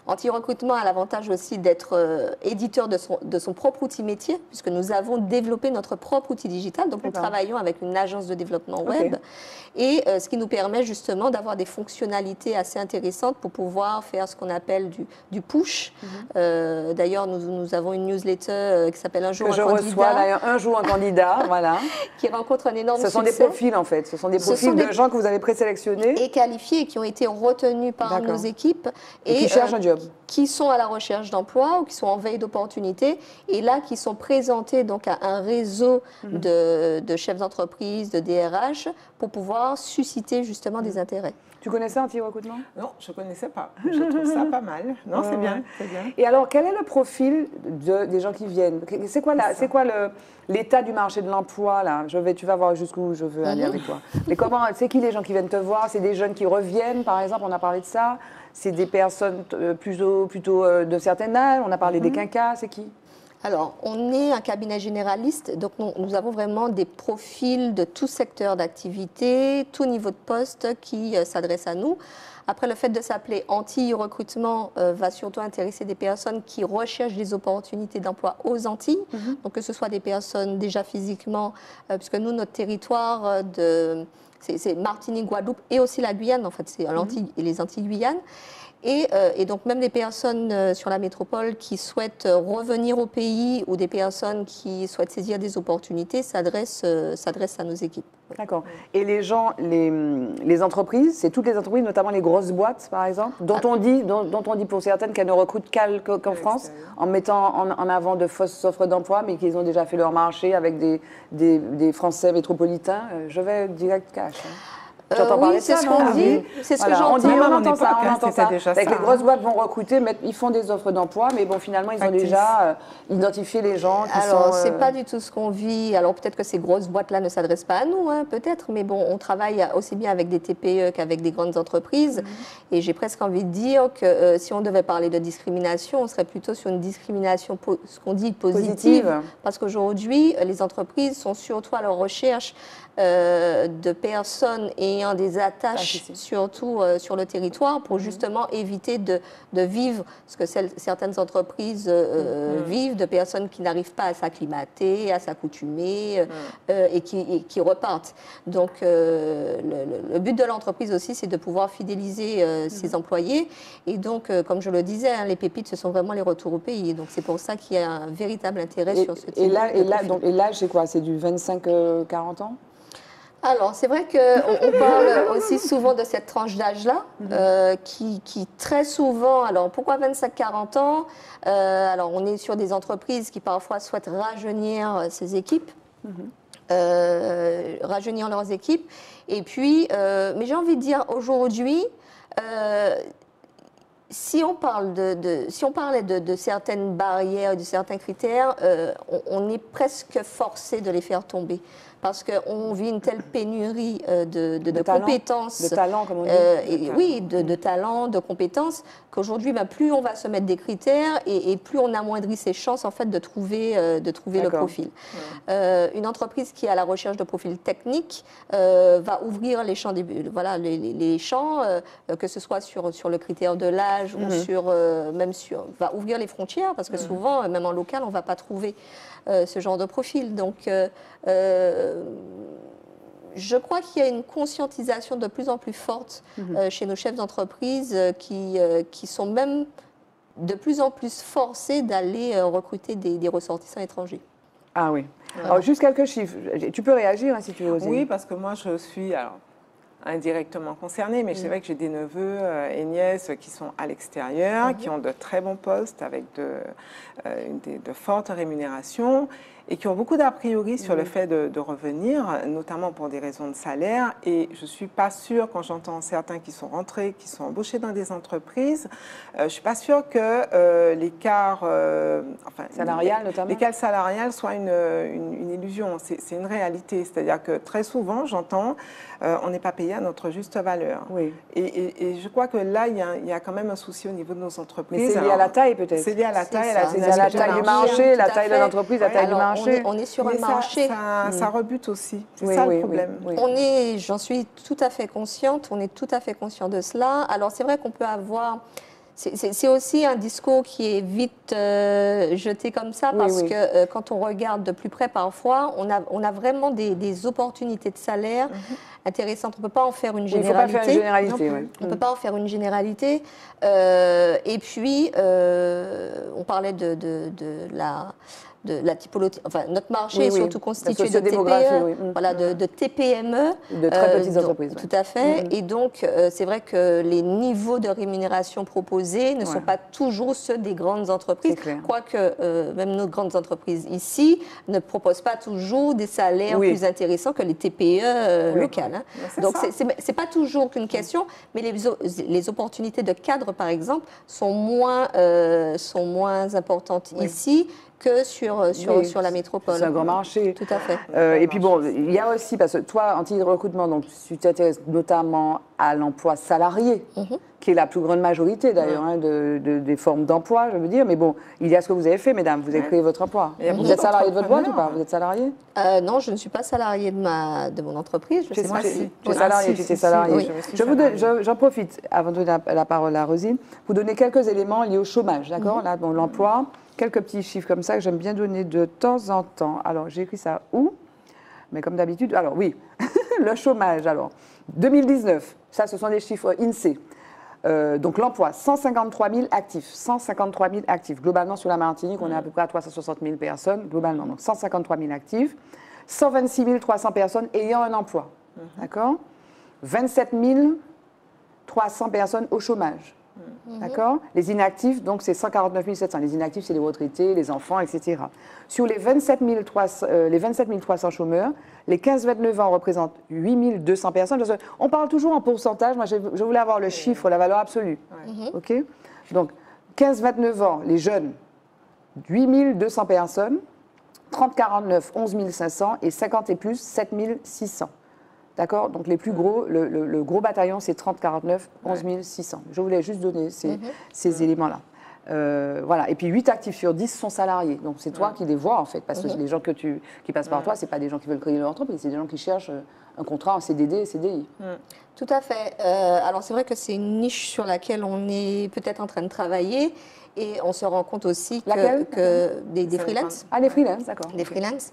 Anti-recrutement a l'avantage aussi d'être euh, éditeur de son, de son propre outil métier, puisque nous avons développé notre propre outil digital. Donc, nous travaillons avec une agence de développement web. Okay. Et euh, ce qui nous permet justement d'avoir des fonctionnalités assez intéressantes pour pouvoir faire ce qu'on appelle du, du push. Mm-hmm. euh, D'ailleurs, nous, nous avons une newsletter euh, qui s'appelle Un jour
que
un
je
candidat.
reçois d'ailleurs un jour un candidat, voilà.
Qui rencontre un énorme
succès. Ce sont
succès.
des profils en fait, ce sont des profils sont de des... gens que vous avez présélectionnés.
Et qualifiés et qui ont été retenus par nos équipes.
Et, et qui euh, cherchent un job.
Qui sont à la recherche d'emploi ou qui sont en veille d'opportunités. Et là, qui sont présentés donc à un réseau mm-hmm. de, de chefs d'entreprise, de D R H, pour pouvoir susciter justement mm-hmm. des intérêts.
Tu connaissais anti-recrutement?
Non, je ne connaissais pas. Je trouve ça pas mal. Non, c'est bien, bien.
Et alors, quel est le profil de, des gens qui viennent? C'est quoi, la, quoi l'état du marché de l'emploi là? Je vais, tu vas voir jusqu'où je veux aller avec toi. Mais comment, c'est qui les gens qui viennent te voir? C'est des jeunes qui reviennent, par exemple, on a parlé de ça. C'est des personnes plutôt, plutôt de certains âges. On a parlé mm-hmm. des quinquas, c'est qui?
Alors, on est un cabinet généraliste, donc nous, nous avons vraiment des profils de tout secteur d'activité, tout niveau de poste qui euh, s'adressent à nous. Après, le fait de s'appeler anti-recrutement euh, va surtout intéresser des personnes qui recherchent des opportunités d'emploi aux Antilles, mm-hmm. donc que ce soit des personnes déjà physiquement, euh, puisque nous, notre territoire euh, de... c'est Martinique, Guadeloupe et aussi la Guyane, en fait, c'est mm-hmm. les Antilles-Guyane. Et, euh, et donc même des personnes euh, sur la métropole qui souhaitent euh, revenir au pays ou des personnes qui souhaitent saisir des opportunités s'adressent euh, s'adressent à nos équipes.
D'accord. Et les gens, les, les entreprises, c'est toutes les entreprises, notamment les grosses boîtes par exemple, dont, ah. on, dit, dont, dont on dit pour certaines qu'elles ne recrutent qu'en qu France, en mettant en, en avant de fausses offres d'emploi, mais qu'ils ont déjà fait leur marché avec des, des, des Français métropolitains. Je vais direct cash. Hein.
Euh, oui, c'est ce qu'on dit, c'est ce
voilà,
que j'entends.
On, on entend ça, on entend ça.
Déjà
avec
ça,
les grosses
hein.
boîtes vont recruter, mais ils font des offres d'emploi, mais bon, finalement, ils
Factice.
ont déjà euh, identifié les gens qui
Alors,
sont...
c'est
euh...
pas du tout ce qu'on vit. Alors, peut-être que ces grosses boîtes-là ne s'adressent pas à nous, hein, peut-être, mais bon, on travaille aussi bien avec des T P E qu'avec des grandes entreprises. Mm-hmm. Et j'ai presque envie de dire que euh, si on devait parler de discrimination, on serait plutôt sur une discrimination, ce qu'on dit positive, positive. Parce qu'aujourd'hui, les entreprises sont surtout à leur recherche Euh, de personnes ayant des attaches, ah, surtout euh, sur le territoire, pour mmh. justement éviter de, de vivre ce que celles, certaines entreprises euh, mmh. vivent, de personnes qui n'arrivent pas à s'acclimater, à s'accoutumer mmh. euh, et, qui, et qui repartent. Donc, euh, le, le but de l'entreprise aussi, c'est de pouvoir fidéliser euh, mmh. ses employés. Et donc, euh, comme je le disais, hein, les pépites, ce sont vraiment les retours au pays. Donc, c'est pour ça qu'il y a un véritable intérêt
et,
sur ce type
et là,
de
et là,
profil.
donc, et l'âge, c'est quoi? C'est du vingt-cinq à quarante ans?
Alors, c'est vrai qu'on on parle aussi souvent de cette tranche d'âge-là, mm-hmm. euh, qui, qui très souvent, alors pourquoi vingt-cinq à quarante ans? euh, Alors, on est sur des entreprises qui parfois souhaitent rajeunir ces équipes, mm-hmm. euh, rajeunir leurs équipes. Et puis, euh, mais j'ai envie de dire, aujourd'hui, euh, si on, parle de, de, si on parlait de, de certaines barrières, de certains critères, euh, on, on est presque forcé de les faire tomber. Parce qu'on vit une telle pénurie euh, de, de, de, de compétences.
De talent, comme on dit.
Euh, et, oui, de, de talent, de compétences, qu'aujourd'hui, ben, plus on va se mettre des critères et, et plus on amoindrit ses chances en fait, de trouver, euh, de trouver le profil. Ouais. Euh, une entreprise qui est à la recherche de profils techniques euh, va ouvrir les champs, des, voilà, les, les champs euh, que ce soit sur, sur le critère de l'âge mmh. ou sur, euh, même sur, va ouvrir les frontières, parce que mmh. souvent, même en local, on ne va pas trouver Euh, ce genre de profil. Donc, euh, euh, je crois qu'il y a une conscientisation de plus en plus forte mm-hmm. euh, chez nos chefs d'entreprise euh, qui, euh, qui sont même de plus en plus forcés d'aller euh, recruter des, des ressortissants étrangers.
Ah oui. Ouais. Alors, juste quelques chiffres. Tu peux réagir hein, si tu veux aussi.
Oui, parce que moi, je suis... Alors, indirectement concernés, mais mmh. c'est vrai que j'ai des neveux euh, et nièces qui sont à l'extérieur, mmh. qui ont de très bons postes avec de, euh, de, de fortes rémunérations et qui ont beaucoup d'a priori sur mmh. le fait de, de revenir, notamment pour des raisons de salaire. Et je ne suis pas sûre, quand j'entends certains qui sont rentrés, qui sont embauchés dans des entreprises, euh, je ne suis pas sûre que euh, l'écart euh, enfin,
salarial, notamment
l'écart salarial soit une, une, une illusion. C'est une réalité. C'est-à-dire que très souvent, j'entends, euh, on n'est pas payé à notre juste valeur.
Oui.
Et, et, et je crois que là, il y, a, il y a quand même un souci au niveau de nos entreprises.
Mais c'est lié à la taille, peut-être.
C'est lié à la taille,
à la, la taille du marché, la taille de l'entreprise, la taille du marché.
On est, on est sur
Mais
un
ça,
marché.
Ça, ça rebute aussi. C'est
oui,
ça
oui,
le problème.
Oui, oui.
On est, j'en suis tout à fait consciente, on est tout à fait conscient de cela. Alors c'est vrai qu'on peut avoir C'est aussi un discours qui est vite euh, jeté comme ça,
Oui,
parce
oui.
que euh, quand on regarde de plus près, parfois, on a, on a vraiment des, des opportunités de salaire mm-hmm. intéressantes. On ne peut pas en faire une
Il ne faut
généralité.
pas faire une généralité, oui.
On ne peut pas en faire une généralité. Euh, et puis, euh, on parlait de, de, de la... de la typologie, enfin notre marché
oui,
est
oui.
surtout constitué de T P E,
oui.
voilà, de, de T P M E,
de très petites
euh,
entreprises.
Donc,
oui.
tout à fait.
Mm-hmm.
Et donc euh, c'est vrai que les niveaux de rémunération proposés ne ouais. sont pas toujours ceux des grandes entreprises, quoique euh, même nos grandes entreprises ici ne proposent pas toujours des salaires oui. plus intéressants que les T P E euh, oui. locales. Hein. Donc c'est pas toujours qu'une question, mais les, les opportunités de cadre par exemple sont moins euh, sont moins importantes oui. ici que sur, sur, oui, sur la métropole.
C'est un grand marché.
Tout à fait.
Euh, et puis bon, il y a aussi, parce que toi, anti-recrutement, donc tu t'intéresses notamment à l'emploi salarié, mm-hmm. qui est la plus grande majorité d'ailleurs mm. hein, de, de, des formes d'emploi, je veux dire. Mais bon, il y a ce que vous avez fait, mesdames, vous avez créé votre emploi. Vous êtes salarié de votre boîte ou pas? Vous êtes salarié?
euh, Non, je ne suis pas salarié de, ma, de mon entreprise. Je
tu
sais pas
si,
si...
Tu es salarié, tu es salarié. Oui. Je vous donne, je, j'en profite, avant de donner la, la parole à Rosine, vous donner quelques éléments liés au chômage, d'accord? Mm-hmm. Là, bon, l'emploi. Quelques petits chiffres comme ça que j'aime bien donner de temps en temps. Alors, j'ai écrit ça où? Mais comme d'habitude, alors oui, le chômage, alors. deux mille dix-neuf, ça, ce sont des chiffres INSEE. Euh, donc, l'emploi, cent cinquante-trois mille actifs. cent cinquantre-trois mille actifs. Globalement, sur la Martinique, on est à peu près à trois cent soixante mille personnes, globalement. Donc, cent cinquantre-trois mille actifs. cent vingt-six mille trois cents personnes ayant un emploi. Mm-hmm. D'accord? vingt-sept mille trois cents personnes au chômage. Mmh. D'accord? Les inactifs, donc, c'est cent quarante-neuf mille sept cents. Les inactifs, c'est les retraités, les enfants, et cetera. Sur les vingt-sept mille trois cents, euh, les vingt-sept mille trois cents chômeurs, les quinze vingt-neuf ans représentent huit mille deux cents personnes. On parle toujours en pourcentage. Moi, je, je voulais avoir le chiffre, la valeur absolue. Mmh. OK? Donc, quinze vingt-neuf ans, les jeunes, huit mille deux cents personnes. trente quarante-neuf, onze mille cinq cents. Et cinquante et plus, sept mille six cents. D'accord? Donc, les plus gros, le, le, le gros bataillon, c'est trente quarante-neuf, onze mille six cents. Je voulais juste donner ces, mm-hmm. ces mm-hmm. éléments-là. Euh, voilà. Et puis, huit actifs sur dix sont salariés. Donc, c'est toi mm-hmm. qui les vois, en fait. Parce que mm-hmm. les gens que tu, qui passent par mm-hmm. toi, ce n'est pas des gens qui veulent créer leur entreprise, c'est des gens qui cherchent un contrat en C D D et C D I.
Mm. Tout à fait. Euh, alors, c'est vrai que c'est une niche sur laquelle on est peut-être en train de travailler. Et on se rend compte aussi que, que des, des freelances.
Ah, les freelances, d'accord.
Des freelances.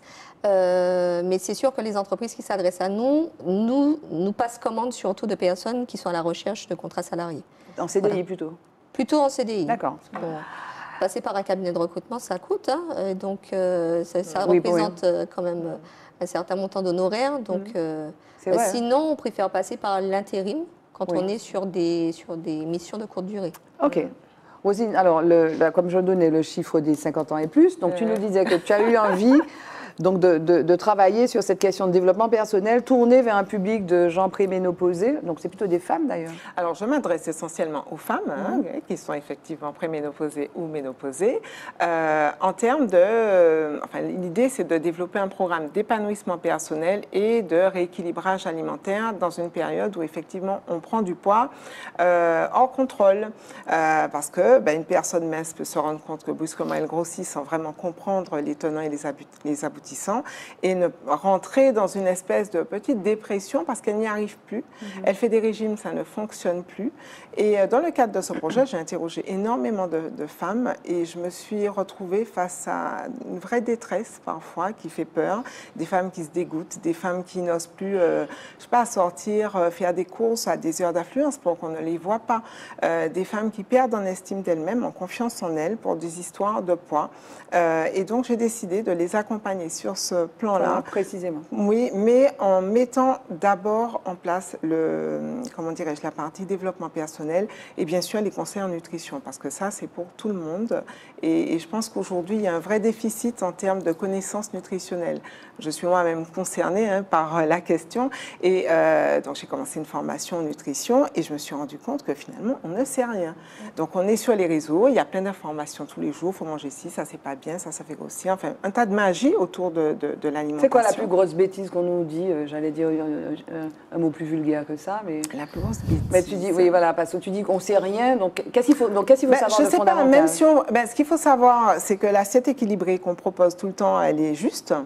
Euh, mais c'est sûr que les entreprises qui s'adressent à nous, nous, nous passent commande surtout de personnes qui sont à la recherche de contrats salariés.
En C D I voilà. plutôt?
Plutôt en C D I.
D'accord.
Bon, passer par un cabinet de recrutement, ça coûte. Hein, donc, euh, ça, ça oui, représente oui. quand même un certain montant d'honoraires. Donc, mmh. euh, vrai, sinon, hein. on préfère passer par l'intérim quand oui. on est sur des, sur des missions de courte durée.
OK. Rosine, alors, le, là, comme je donnais le chiffre des cinquante ans et plus, donc euh... tu nous disais que tu as eu envie donc de, de, de travailler sur cette question de développement personnel, tourné vers un public de gens préménopausés, donc c'est plutôt des femmes d'ailleurs.
Alors je m'adresse essentiellement aux femmes hein, mmh. qui sont effectivement préménopausées ou ménopausées. Euh, en termes de, euh, enfin l'idée c'est de développer un programme d'épanouissement personnel et de rééquilibrage alimentaire dans une période où effectivement on prend du poids euh, hors contrôle, euh, parce que ben, une personne mince peut se rendre compte que brusquement elle grossit sans vraiment comprendre les tenants et les, abut les aboutissants et ne rentrer dans une espèce de petite dépression parce qu'elle n'y arrive plus. Mmh. Elle fait des régimes, ça ne fonctionne plus. Et dans le cadre de ce projet, j'ai interrogé énormément de, de femmes et je me suis retrouvée face à une vraie détresse parfois qui fait peur. Des femmes qui se dégoûtent, des femmes qui n'osent plus, euh, je sais pas, sortir, euh, faire des courses à des heures d'affluence pour qu'on ne les voit pas. Euh, des femmes qui perdent en estime d'elles-mêmes, en confiance en elles pour des histoires de poids. Euh, et donc, j'ai décidé de les accompagner sur ce plan-là.
Précisément.
Oui, mais en mettant d'abord en place le, comment dirais-je, la partie développement personnel et bien sûr les conseils en nutrition, parce que ça, c'est pour tout le monde. Et, et je pense qu'aujourd'hui, il y a un vrai déficit en termes de connaissances nutritionnelles. Je suis moi-même concernée hein, par la question. Et euh, donc, j'ai commencé une formation en nutrition et je me suis rendu compte que finalement, on ne sait rien. Donc, on est sur les réseaux, il y a plein d'informations tous les jours. Il faut manger ci, ça, c'est pas bien, ça, ça fait grossir. Enfin, un tas de magie autour de, de, de l'alimentation.
C'est quoi la plus grosse bêtise qu'on nous dit? J'allais dire un, un mot plus vulgaire que ça, mais...
La plus grosse bêtise.
Mais tu dis, oui, voilà, parce que tu dis qu'on ne sait rien. Donc, qu'est-ce qu'il faut, donc, qu'est-ce qu'il faut
ben,
savoir
je
de
sais
fondamental?
Pas, même si on, ben, ce qu'il faut savoir, c'est que l'assiette équilibrée qu'on propose tout le temps, elle est juste.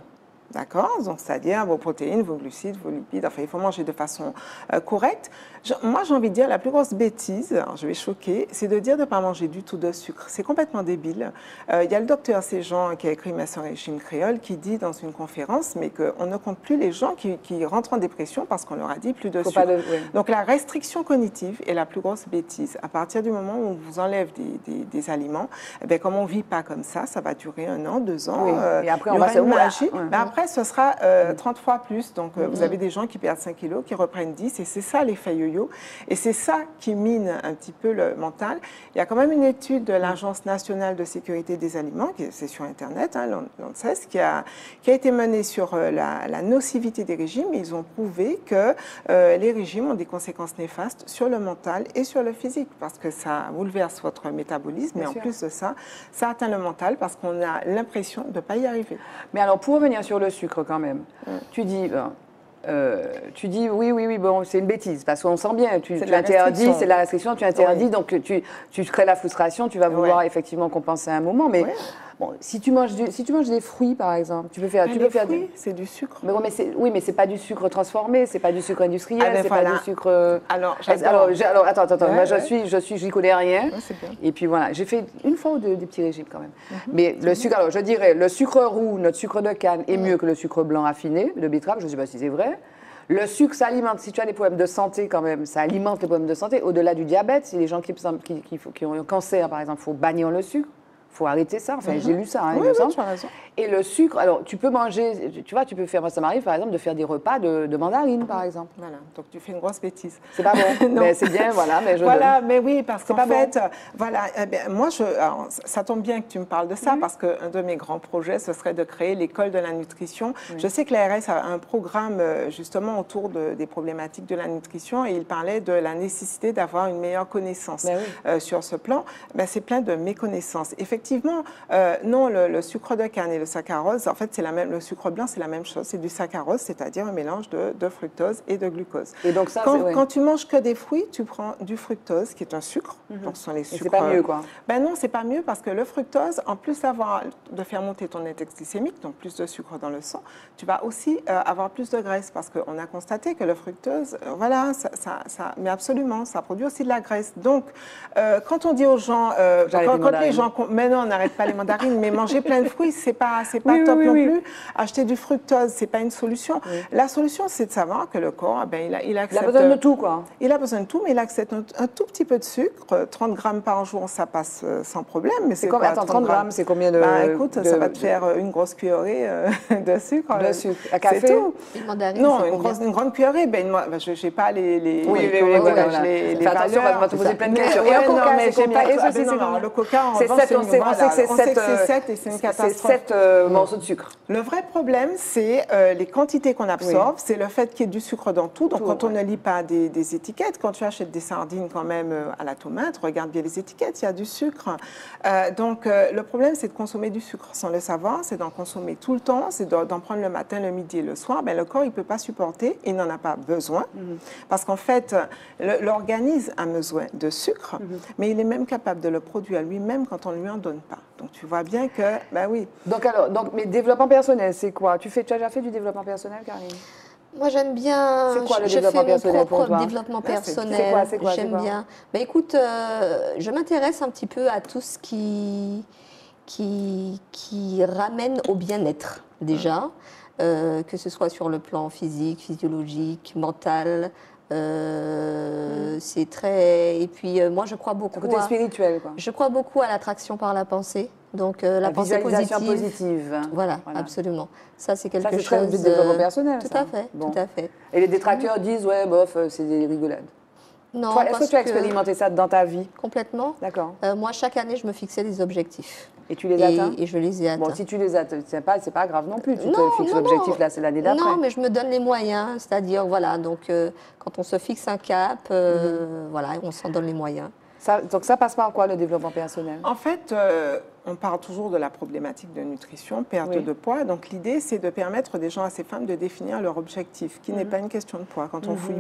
D'accord? Donc, c'est-à-dire vos protéines, vos glucides, vos lipides. Enfin, il faut manger de façon euh, correcte. Je, moi, j'ai envie de dire, la plus grosse bêtise, alors je vais choquer, c'est de dire de ne pas manger du tout de sucre. C'est complètement débile. Euh, il y a le docteur Séjean qui a écrit Messe au régime créole qui dit dans une conférence, mais qu'on ne compte plus les gens qui, qui rentrent en dépression parce qu'on leur a dit plus de
Faut
sucre.
pas de- oui.
Donc, la restriction cognitive est la plus grosse bêtise. À partir du moment où on vous enlève des, des, des aliments, eh bien, comme on ne vit pas comme ça, ça va durer un an, deux ans.
Oui.
euh,
Et après,
il y
on va
aura
se-
une
Ouah.
magie.
Ouais.
Mais après, ce sera euh, trente fois plus. Donc, euh, vous avez des gens qui perdent cinq kilos, qui reprennent dix, et c'est ça l'effet yo-yo. Et c'est ça qui mine un petit peu le mental. Il y a quand même une étude de l'Agence nationale de sécurité des aliments, qui c'est sur Internet, hein, l'ANSES, qui a, qui a été menée sur euh, la, la nocivité des régimes. Ils ont prouvé que euh, les régimes ont des conséquences néfastes sur le mental et sur le physique, parce que ça bouleverse votre métabolisme,
Bien
mais en
sûr.
plus de ça, ça atteint le mental parce qu'on a l'impression de ne pas y arriver.
Mais alors, pour revenir sur le sucre quand même, tu dis... ben, euh, tu dis oui, oui, oui, bon, c'est une bêtise, parce qu'on sent bien, tu,
C'est de
tu
la
interdis,
restriction.
c'est de la restriction, tu interdis,
Oui.
donc tu, tu crées la frustration, tu vas vouloir
Ouais.
effectivement compenser un moment, mais
Ouais.
bon, si tu manges du, si tu manges des fruits, par exemple, tu peux faire,
Mais
tu
les
peux faire
fruits,
du-
c'est du sucre.
mais bon, mais c'est- oui, mais c'est pas du sucre transformé, c'est pas du sucre industriel,
Ah ben
c'est
voilà.
pas du sucre. euh,
Alors, j'adore.
alors, j'ai- alors, attends, attends, attends,
Ouais,
moi je
ouais.
suis, je suis, j'y connais rien.
Ouais, c'est bien.
Et puis voilà, j'ai fait une fois ou deux des petits régimes quand même.
Mhm.
Mais le sucre, alors je dirais, le sucre roux, notre sucre de canne, est mieux que le sucre blanc raffiné de betterave. Je ne sais pas si c'est vrai. Le sucre, ça alimente, si tu as des problèmes de santé quand même, ça alimente les problèmes de santé. Au-delà du diabète, si les gens qui, qui, qui, qui ont un cancer, par exemple, il faut bannir le sucre. Il faut arrêter ça. Enfin, j'ai lu ça, hein, il
Oui,
me
oui,
semble.
tu as raison.
Et le sucre, alors tu peux manger, tu vois, tu peux faire, moi ça m'arrive par exemple de faire des repas de, de mandarine, par exemple.
Voilà, donc tu fais une grosse bêtise.
C'est pas bon,
Non.
mais c'est bien, voilà, mais je
Voilà, mais oui, parce qu'en
pas bon.
fait, euh, voilà, eh bien, moi, je, alors, ça- ça tombe bien que tu me parles de ça,
Mhm.
parce qu'un de mes grands projets, ce serait de créer l'école de la nutrition. Je sais que l'A R S a un programme euh, justement autour de- des problématiques de la nutrition, et il parlait de la nécessité d'avoir une meilleure connaissance
Ben oui.
euh, sur ce plan. Ben, c'est plein de méconnaissances. Effectivement, euh, non, le, le sucre de canne et le saccharose, en fait, c'est la même, le sucre blanc, c'est la même chose, c'est du saccharose, c'est-à-dire un mélange de, de fructose et de glucose.
Et donc ça,
Quand,
c'est- ouais.
quand tu manges que des fruits, tu prends du fructose, qui est un sucre. Donc, ce sont les
Et
sucres.
c'est pas mieux, quoi.
Ben non, c'est pas mieux parce que le fructose, en plus d'avoir, de faire monter ton index glycémique, donc plus de sucre dans le sang, tu vas aussi euh, avoir plus de graisse parce qu'on a constaté que le fructose, euh, voilà, ça, ça, ça- mais absolument, ça produit aussi de la graisse. Donc, euh, quand on dit aux gens, euh,
J'arrête
quand,
les
quand les
mandarines.
gens, mais non, on n'arrête pas les mandarines, mais manger plein de fruits, c'est pas, c'est pas
Oui, oui,
top
oui,
non
oui.
plus. Acheter du fructose, c'est pas une solution. La solution, c'est de savoir que le corps, ben, il, a, il
Il
accepte.
a besoin de tout, quoi.
Il a besoin de tout, mais il accepte un, un tout petit peu de sucre. trente grammes par jour, ça passe euh, sans problème. Mais c'est
combien-
quoi,
attends, trente grammes, c'est combien de-
Bah, écoute,
de-
ça va te
de-
faire euh, une grosse cuillerée euh, de sucre.
De
euh,
sucre. À
c'est
café?
tout.
Une mandarine,
Non,
c'est
une,
combien
grosse- une grande cuillerée. Ben, une- ben, je n'ai pas les, les,
Oui,
les-
oui,
comment
oui, voilà,
dirais-je,
voilà.
les, les
Fais attention,
valeurs.
on va te poser plein de
Mais-
questions.
ouais,
Et un
non,
coca,
mais
c'est
j'ai
combien?
pas-
Et ça,
ah,
c'est-
ben non,
c'est
non,
combien?
le coca, en
C'est
revanche,
sept, on sait- on
voilà,
sait que c'est
on sait
sept,
que c'est
euh,
sept et c'est une
C'est
catastrophe.
sept euh, morceaux de sucre.
Le vrai problème, c'est euh, les quantités qu'on absorbe, c'est le fait qu'il y ait du sucre dans tout. Donc,
Tout,
quand on
ouais.
ne lit pas des, des étiquettes, quand tu achètes des sardines quand même euh, à la tomate, regarde bien les étiquettes, il y a du sucre. Euh, donc, euh, le problème, c'est de consommer du sucre sans le savoir, c'est d'en consommer tout le temps, c'est de- d'en prendre le matin, le midi et le soir. Ben, le corps, il ne peut pas supporter, il n'en a pas besoin. Parce qu'en fait, le- l'organisme a besoin de sucre, mais il est même capable de le produire lui-même quand on ne lui en donne pas. Donc, tu vois bien que, ben oui,
Donc, alors, donc, mais développement personnel, c'est quoi? Tu, fais, tu as déjà fait du développement personnel, Karine?
Moi, j'aime bien.
C'est quoi le
je
développement
fais
personnel
mon
pour
propre
toi?
développement
Ah, c'est-
personnel.
c'est quoi, c'est quoi, c'est
J'aime
quoi
bien. Ben, écoute, euh, je m'intéresse un petit peu à tout ce qui, qui, qui ramène au bien-être, déjà, euh, que ce soit sur le plan physique, physiologique, mental. euh, C'est très. Et puis, euh, moi, je crois
Le
beaucoup.
côté
à-
spirituel, quoi.
Je crois beaucoup à l'attraction par la pensée. Donc, euh, la,
La
pensée
visualisation
positive.
positive.
Voilà,
Voilà.
absolument. Ça, c'est quelque
Ça, c'est
chose.
très du développement
euh,
personnel,
Tout
ça.
à fait,
Bon.
tout à fait.
Et les détracteurs disent, ouais, bof, euh, c'est des rigolades.
Non,
Toi, est-ce que
parce
tu as expérimenté ça dans ta vie?
Complètement.
D'accord.
Euh, moi, chaque année, je me fixais des objectifs.
Et tu les
Et,
atteins?
et je les ai atteints.
Bon, si tu les atteins, c'est pas, c'est pas grave non plus. Tu
Non,
te fixes
non,
l'objectif,
non.
là, c'est l'année d'après.
Non, mais je me donne les moyens. C'est-à-dire, voilà, donc euh, quand on se fixe un cap, euh, voilà, on s'en donne les moyens.
Ça, donc ça passe par quoi, le développement personnel?
En fait, euh, on parle toujours de la problématique de nutrition, perte
Oui.
de poids. Donc l'idée, c'est de permettre des gens à ces femmes de définir leur objectif, qui n'est pas une question de poids, quand on fouille bien.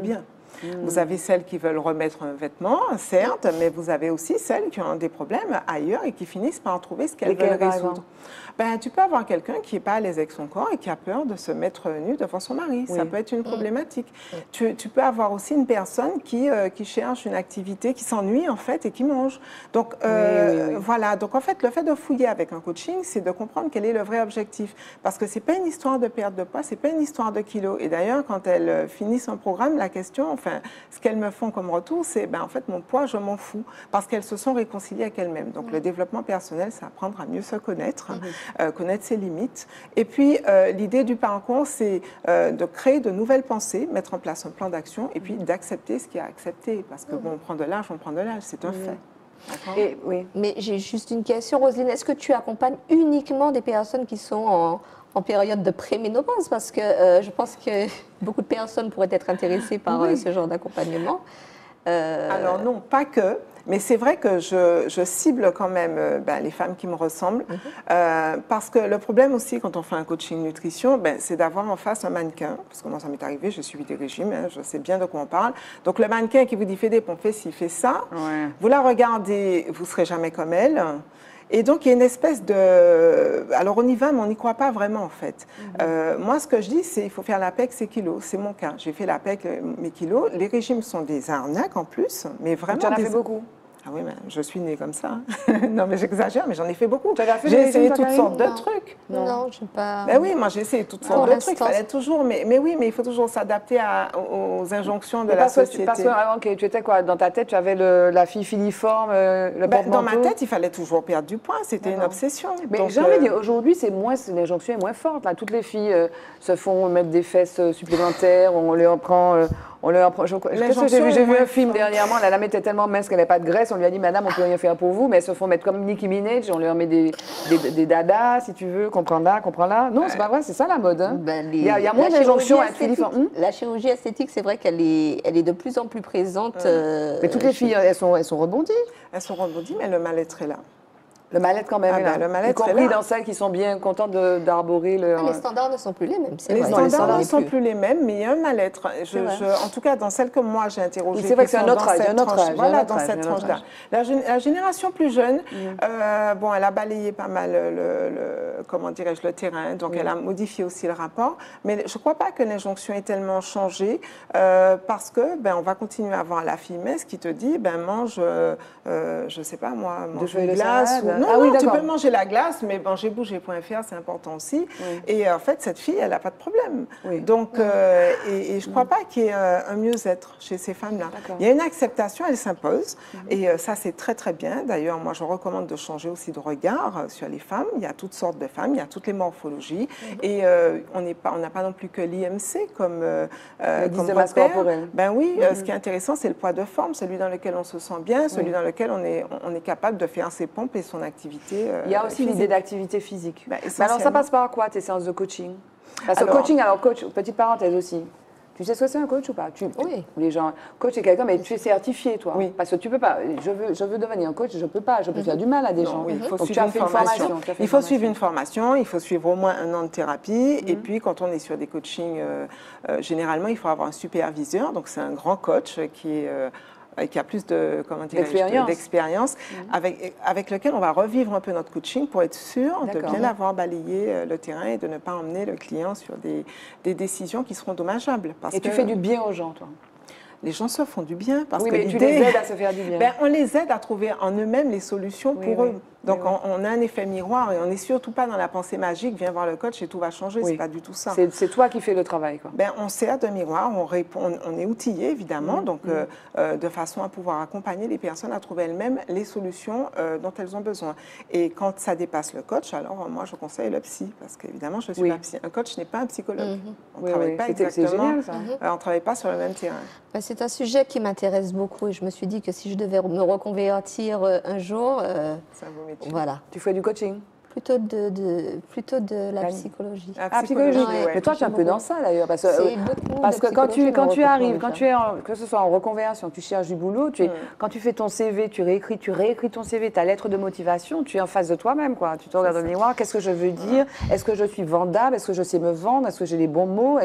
Mmh. Vous avez celles qui veulent remettre un vêtement, certes, mais vous avez aussi celles qui ont des problèmes ailleurs et qui finissent par en trouver ce qu'elles veulent résoudre. Ben, tu peux avoir quelqu'un qui n'est pas à l'aise avec son corps et qui a peur de se mettre nu devant son mari. Oui. Ça peut être une problématique. Mmh. Tu, tu peux avoir aussi une personne qui, euh, qui cherche une activité, qui s'ennuie en fait et qui mange. Donc euh, oui, oui, oui. voilà. Donc en fait, le fait de fouiller avec un coaching, c'est de comprendre quel est le vrai objectif. Parce que c'est pas une histoire de perte de poids, c'est pas une histoire de kilos. Et d'ailleurs, quand elles finissent son programme, la question, enfin, ce qu'elles me font comme retour, c'est ben en fait mon poids, je m'en fous, parce qu'elles se sont réconciliées avec elles-mêmes. Donc mmh. le développement personnel, c'est apprendre à mieux se connaître. Mmh. Euh, connaître ses limites. Et puis, euh, l'idée du parcours, c'est euh, de créer de nouvelles pensées, mettre en place un plan d'action et puis d'accepter ce qui est accepté. Parce que, bon, on prend de l'âge, on prend de l'âge, c'est un fait.
Et, oui. Mais j'ai juste une question, Roselyne. Est-ce que tu accompagnes uniquement des personnes qui sont en, en période de préménopause? Parce que euh, je pense que beaucoup de personnes pourraient être intéressées par oui. euh, ce genre d'accompagnement.
Euh... Alors non, pas que. Mais c'est vrai que je, je cible quand même euh, ben, les femmes qui me ressemblent. Mm-hmm. euh, parce que le problème aussi, quand on fait un coaching nutrition, ben, c'est d'avoir en face un mannequin. Parce que moi, ça m'est arrivé, j'ai suivi des régimes, hein, je sais bien de quoi on parle. Donc, le mannequin qui vous dit « fais des pompes, fais ci, fais ça ouais. », vous la regardez, vous ne serez jamais comme elle. Et donc, il y a une espèce de... Alors, on y va, mais on n'y croit pas vraiment, en fait. Mm-hmm. euh, moi, ce que je dis, c'est qu'il faut faire la paix avec ses kilos. C'est mon cas. J'ai fait la paix avec mes kilos. Les régimes sont des arnaques, en plus, mais vraiment...
Tu en as
des...
fait beaucoup?
Ah oui, mais je suis née comme ça. Non, mais j'exagère, mais j'en ai fait beaucoup. J'ai essayé toutes sortes de trucs.
Non, non je ne pas...
Ben oui, moi j'ai essayé toutes sortes de trucs. Fallait toujours, mais, mais oui, mais il faut toujours s'adapter aux, aux injonctions de mais la parce société. Que, parce que
avant que tu étais quoi, dans ta tête, tu avais le, la fille filiforme, le
ben, dans ma tête, il fallait toujours perdre du poids. C'était une obsession.
Mais j'ai envie de dire, aujourd'hui, c'est moins, l'injonction est moins forte. Là. Toutes les filles euh, se font mettre des fesses supplémentaires, on les reprend... Euh, On leur apprend, je, j'ai vu, j'ai vu un film dernièrement, la dame était tellement mince qu'elle n'avait pas de graisse, on lui a dit « Madame, on ne peut rien faire pour vous », mais elles se font mettre comme Nicki Minaj, on leur met des, des, des dadas, si tu veux, comprends là, comprends là. Non, c'est pas vrai, c'est ça la mode. Hein. Ben les, il, y a, il y a moins d'injonctions à être filiforme. Hum?
La chirurgie esthétique, c'est vrai qu'elle est, elle est de plus en plus présente. Hum. Euh,
mais toutes les filles, elles sont, elles sont rebondies.
Elles sont rebondies, mais le mal-être est là.
Le mal-être quand même, ah ben,
le mal-être,
y compris dans celles qui sont bien contentes d'arborer le...
Ah, les standards ne sont plus les mêmes, c'est
les
vrai.
Standards
les standards
ne sont plus. plus les mêmes, mais il y a un mal-être. Je, je, en tout cas, dans celles que moi j'ai interrogées,
c'est vrai que c'est un autre âge, un autre âge.
Voilà, dans cette tranche-là. La, la génération plus jeune, mm. euh, bon, elle a balayé pas mal le, le comment dirais-je, le terrain, donc mm. elle a modifié aussi le rapport. Mais je ne crois pas que l'injonction ait tellement changé, euh, parce que ben on va continuer à avoir la fille mince qui te dit, ben mange, euh, je ne sais pas moi, mange une glace. Ou... Non, ah, non, oui, tu peux manger la glace, mais manger bouger point F R, c'est important aussi. Oui. Et en fait, cette fille, elle n'a pas de problème. Oui. Donc, oui. Euh, et, et je ne crois pas qu'il y ait un mieux-être chez ces femmes-là. Il y a une acceptation, elle s'impose. Mm-hmm. Et euh, ça, c'est très, très bien. D'ailleurs, moi, je recommande de changer aussi de regard sur les femmes. Il y a toutes sortes de femmes, il y a toutes les morphologies. Mm-hmm. Et euh, on n'a pas, pas non plus que l'I M C comme, euh, comme repère. Ben oui, mm-hmm. euh, ce qui est intéressant, c'est le poids de forme, celui dans lequel on se sent bien, celui mm-hmm. dans lequel on est, on est capable de faire ses pompes et son activité. Euh,
Il y a aussi l'idée d'activité physique. Ben, mais alors, ça passe par quoi, tes séances de coaching? Parce que alors, coaching, alors coach, petite parenthèse aussi. Tu sais ce que c'est un coach ou pas? tu,
Oui.
Les gens, coach, c'est quelqu'un, mais tu es certifié, toi.
Oui.
Parce que tu peux pas. Je veux, je veux devenir un coach, je peux pas. Je peux mm-hmm. faire du mal à des
non,
gens.
Oui, il faut
Donc,
suivre
tu as
une
fait
formation.
Une formation.
Il faut suivre une formation. Il faut suivre au moins un an de thérapie. Mm-hmm. Et puis, quand on est sur des coachings, euh, euh, généralement, il faut avoir un superviseur. Donc, c'est un grand coach qui est euh, qui a plus de comment d'expérience, mmh. avec, avec lequel on va revivre un peu notre coaching pour être sûr de bien avoir balayé le terrain et de ne pas emmener le client sur des, des décisions qui seront dommageables. Parce
et
que,
tu fais du bien aux gens, toi?
Les gens se font du bien parce
oui,
que
mais tu les aides à se faire du bien.
Ben, on les aide à trouver en eux-mêmes les solutions oui, pour oui. eux. Donc, oui, oui. On, on a un effet miroir et on n'est surtout pas dans la pensée magique, viens voir le coach et tout va changer. Oui. C'est pas du tout ça.
C'est toi qui fais le travail, quoi.
Ben, on sert de miroir, on, répond, on est outillé, évidemment, mmh. donc mmh. Euh, euh, de façon à pouvoir accompagner les personnes à trouver elles-mêmes les solutions euh, dont elles ont besoin. Et quand ça dépasse le coach, alors moi, je conseille le psy, parce qu'évidemment, je suis oui. pas psy. Un coach n'est pas un psychologue. Mmh. On ne oui, travaille oui. pas exactement, génial, ça. Mmh. on ne travaille pas sur le même terrain.
Ben, c'est un sujet qui m'intéresse beaucoup et je me suis dit que si je devais me reconvertir un jour, euh,
c'est un beau métier.
Voilà.
Tu fais du coaching?
Plutôt de, de, plutôt de la psychologie.
La ah, psychologie. psychologie. Ouais. Mais toi, tu es un peu dans ça, d'ailleurs. Parce, euh, parce que quand tu, quand tu arrives, quand tu es en, que ce soit en reconversion, tu cherches du boulot, tu es, mm. quand tu fais ton C V, tu réécris, tu réécris ton C V, ta lettre de motivation, tu es en face de toi-même, quoi. Tu te regardes dans le miroir, qu'est-ce que je veux dire? Est-ce que je suis vendable? Est-ce que je sais me vendre? Est-ce que j'ai les bons mots? Et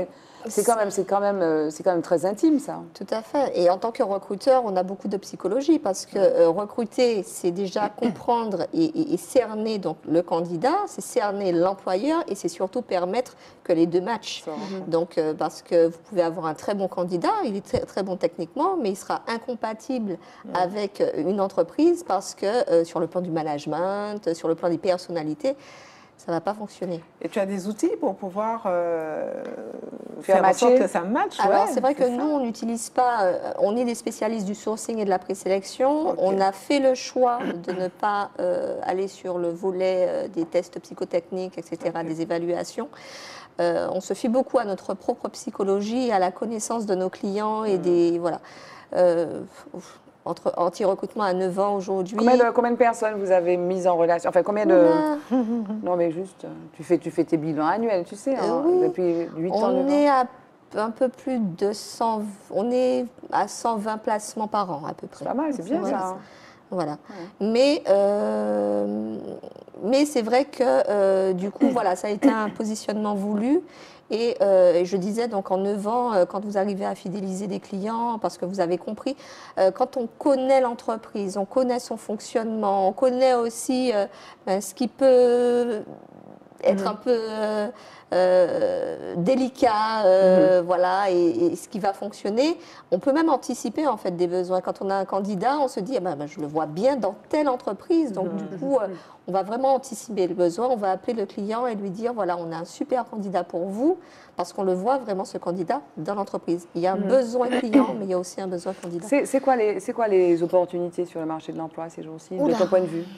C'est quand même, c'est quand même, euh, c'est quand même très intime, ça.
Tout à fait. Et en tant que recruteur, on a beaucoup de psychologie parce que euh, recruter, c'est déjà comprendre et, et- et cerner donc, le candidat, c'est cerner l'employeur et c'est surtout permettre que les deux matchent. Donc, euh, parce que vous pouvez avoir un très bon candidat, il est très, très bon techniquement, mais il sera incompatible avec euh, une entreprise parce que euh, sur le plan du management, sur le plan des personnalités, ça ne va pas fonctionner.
Et tu as des outils pour pouvoir euh,
Faire
faire en sorte
matcher.
que ça matche.
Alors,
ouais,
c'est vrai que
ça.
nous, on n'utilise pas, euh, on est des spécialistes du sourcing et de la présélection.
Ok.
On a fait le choix de ne pas euh, aller sur le volet euh, des tests psychotechniques, et cetera,
Ok.
des évaluations. Euh, on se fie beaucoup à notre propre psychologie, à la connaissance de nos clients et des. Voilà. Euh, ouf, entre anti-recrutement à neuf ans aujourd'hui.
Combien de, combien de personnes vous avez mises en relation? Enfin, combien de...
Oula.
Non, mais juste, tu fais, tu fais tes bilans annuels, tu sais, hein,
Euh, oui.
depuis huit ans,
On
neuf
est
ans.
à un peu plus de cent, on est à cent vingt placements par an à peu près.
C'est pas mal, c'est bien
Voilà.
ça. hein.
Voilà. Mais, euh, mais c'est vrai que euh, du coup, voilà, ça a été un positionnement voulu. Et, euh, et je disais, donc en neuf ans, euh, quand vous arrivez à fidéliser des clients, parce que vous avez compris, euh, quand on connaît l'entreprise, on connaît son fonctionnement, on connaît aussi euh, ben, ce qui peut être un peu euh, euh, délicat, euh, voilà, et, et ce qui va fonctionner. On peut même anticiper en fait des besoins. Quand on a un candidat, on se dit, ah ben, ben, je le vois bien dans telle entreprise, donc du coup, euh, on va vraiment anticiper le besoin. On va appeler le client et lui dire, voilà, on a un super candidat pour vous, parce qu'on le voit vraiment ce candidat dans l'entreprise. Il y a un besoin client, mais il y a aussi un besoin candidat.
C'est c'est quoi, les- c'est quoi les opportunités sur le marché de l'emploi ces jours-ci, de
Oula.
ton point de vue?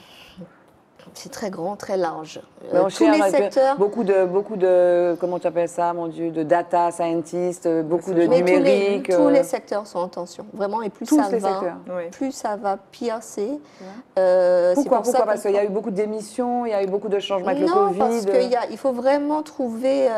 C'est très grand, très large. Euh,
Mais on
tous
cherche
les
un peu-
secteurs.
Beaucoup de, beaucoup de, comment tu appelles ça, mon Dieu, de data scientists, euh, beaucoup de
Mais tous les,
numérique.
tous
euh,
les secteurs sont en tension, vraiment, et plus
Tous
ça
les
va,
secteurs.
Oui.
plus ça va, pire c'est. Euh, c'est
Pourquoi,
pour ça
pourquoi
qu'on
Parce qu'il y a eu
prend-
beaucoup d'émissions, il y a eu beaucoup de changements avec le
Non,
Covid.
parce qu'il y a- il faut vraiment trouver, euh,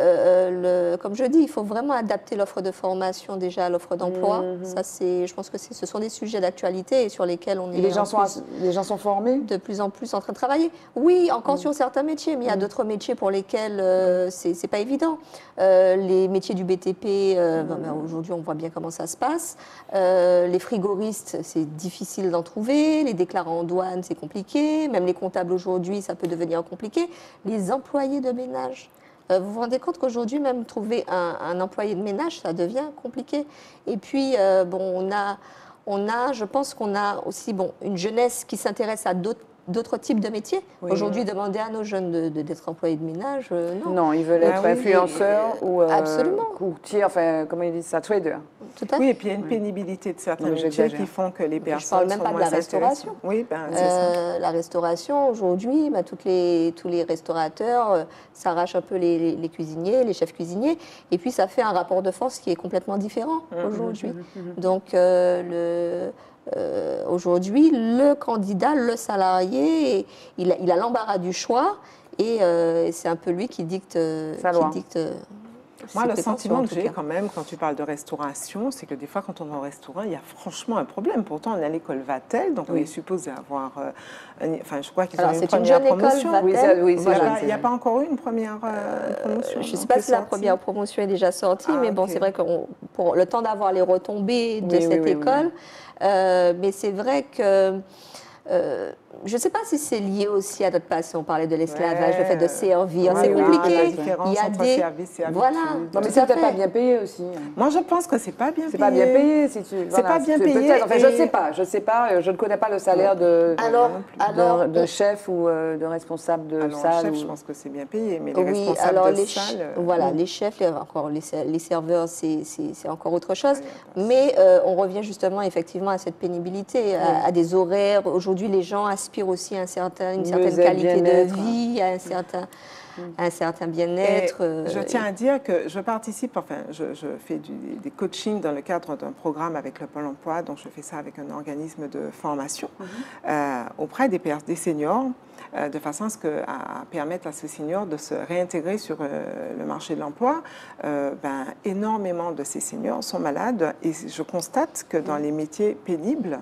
euh, le, comme je dis, il faut vraiment adapter l'offre de formation déjà à l'offre d'emploi. Ça, c'est, je pense que c'est- ce sont des sujets d'actualité et sur lesquels on est
Et les gens,
en
sont,
plus-
les gens sont formés.
de plus en plus en train de travailler. Oui, encore sur certains métiers, mais il y a d'autres métiers pour lesquels euh, c'est c'est pas évident. Euh, les métiers du B T P, euh, ben, ben, aujourd'hui on voit bien comment ça se passe. Euh, les frigoristes, c'est difficile d'en trouver. Les déclarants en douane, c'est compliqué. Même les comptables aujourd'hui, ça peut devenir compliqué. Les employés de ménage. Euh, vous vous rendez compte qu'aujourd'hui, même trouver un, un employé de ménage, ça devient compliqué. Et puis, euh, bon, on a, on a, je pense qu'on a aussi bon, une jeunesse qui s'intéresse à d'autres d'autres types de métiers.
Oui.
Aujourd'hui, demander à nos jeunes de- de- d'être employés de ménage, euh, non.
Non, ils veulent
Ah
être
oui.
influenceurs ou euh,
Absolument.
courtiers, enfin, comment ils disent ça, trader.
Tout à
Oui,
fait.
et puis il y a une pénibilité de certains
Non,
métiers
j'exagère.
qui font que les
Je
personnes
parle même
sont
pas de
moins
la
intéressées.
restauration.
Oui, ben, c'est ça.
Euh, la restauration, aujourd'hui, bah, toutes les, tous les restaurateurs euh, s'arrachent un peu les, les- les cuisiniers, les chefs cuisiniers, et puis ça fait un rapport de force qui est complètement différent aujourd'hui. Donc, euh, le, euh, aujourd'hui, le candidat, le salarié, il a il a l'embarras du choix, et euh, c'est un peu lui qui dicte. euh,
Sa
qui
loi.
dicte euh,
Moi,
ses
le
prétentions,
sentiment
en
que
tout
j'ai
cas.
quand même quand tu parles de restauration, c'est que des fois, quand on va au restaurant, il y a franchement un problème. Pourtant, on est à l'école Vatel, donc on est supposé avoir. euh, un- enfin, je crois qu'ils ont
Alors,
eu une
c'est une
première
jeune école
promotion.
Vatel.
Oui, ça- oui, c'est
Voilà,
jeune,
il
c'est
n'y a
jeune.
pas encore eu une première euh, promotion.
Je ne sais
non,
pas
qui
si la
est sortie.
première promotion est déjà sortie,
Ah,
mais bon,
ok.
c'est vrai que pour le temps d'avoir les retombées de
Oui, oui,
cette
oui, oui.
école, euh, mais c'est vrai que euh, je ne sais pas si c'est lié aussi à notre passé. On parlait de l'esclavage,
Ouais.
le fait de servir.
Ouais,
c'est
oui,
compliqué.
la différence
Il y a
entre
des
service et
voilà.
habitude.
Non, mais
tout
c'est
à
peut-être pas
fait.
bien payé aussi.
Moi, je pense que c'est pas bien
C'est
payé.
pas bien payé si tu.
C'est pas
si
bien
tu-
payé
Peut-être. Enfin, je
et-
ne sais pas. Je sais pas. euh, Je ne connais pas le salaire de.
Alors,
de-
alors,
de
on-
chef ou euh, de responsable de
Alors,
salle.
chef,
ou-
je pense que c'est bien payé, mais les
oui,
responsables
alors
de
les,
salle.
ch-
euh,
voilà, les chefs, les, encore les, ser- les serveurs, c'est c'est- c'est encore autre chose.
Ouais,
Mais euh, on revient justement effectivement à cette pénibilité, à, à des horaires. Aujourd'hui, les gens aspirent aussi à un certain, une certaine
Mieux-être,
qualité de
bien-être.
vie, à un certain, à un certain
Et
bien-être. euh,
je tiens à dire que je participe, enfin, je, je fais du- des coachings dans le cadre d'un programme avec le Pôle emploi, donc je fais ça avec un organisme de formation euh, auprès des, pers- des seniors, euh, de façon à, ce que, à permettre à ces seniors de se réintégrer sur euh, le marché de l'emploi. Euh, ben, énormément de ces seniors sont malades et je constate que dans les métiers pénibles,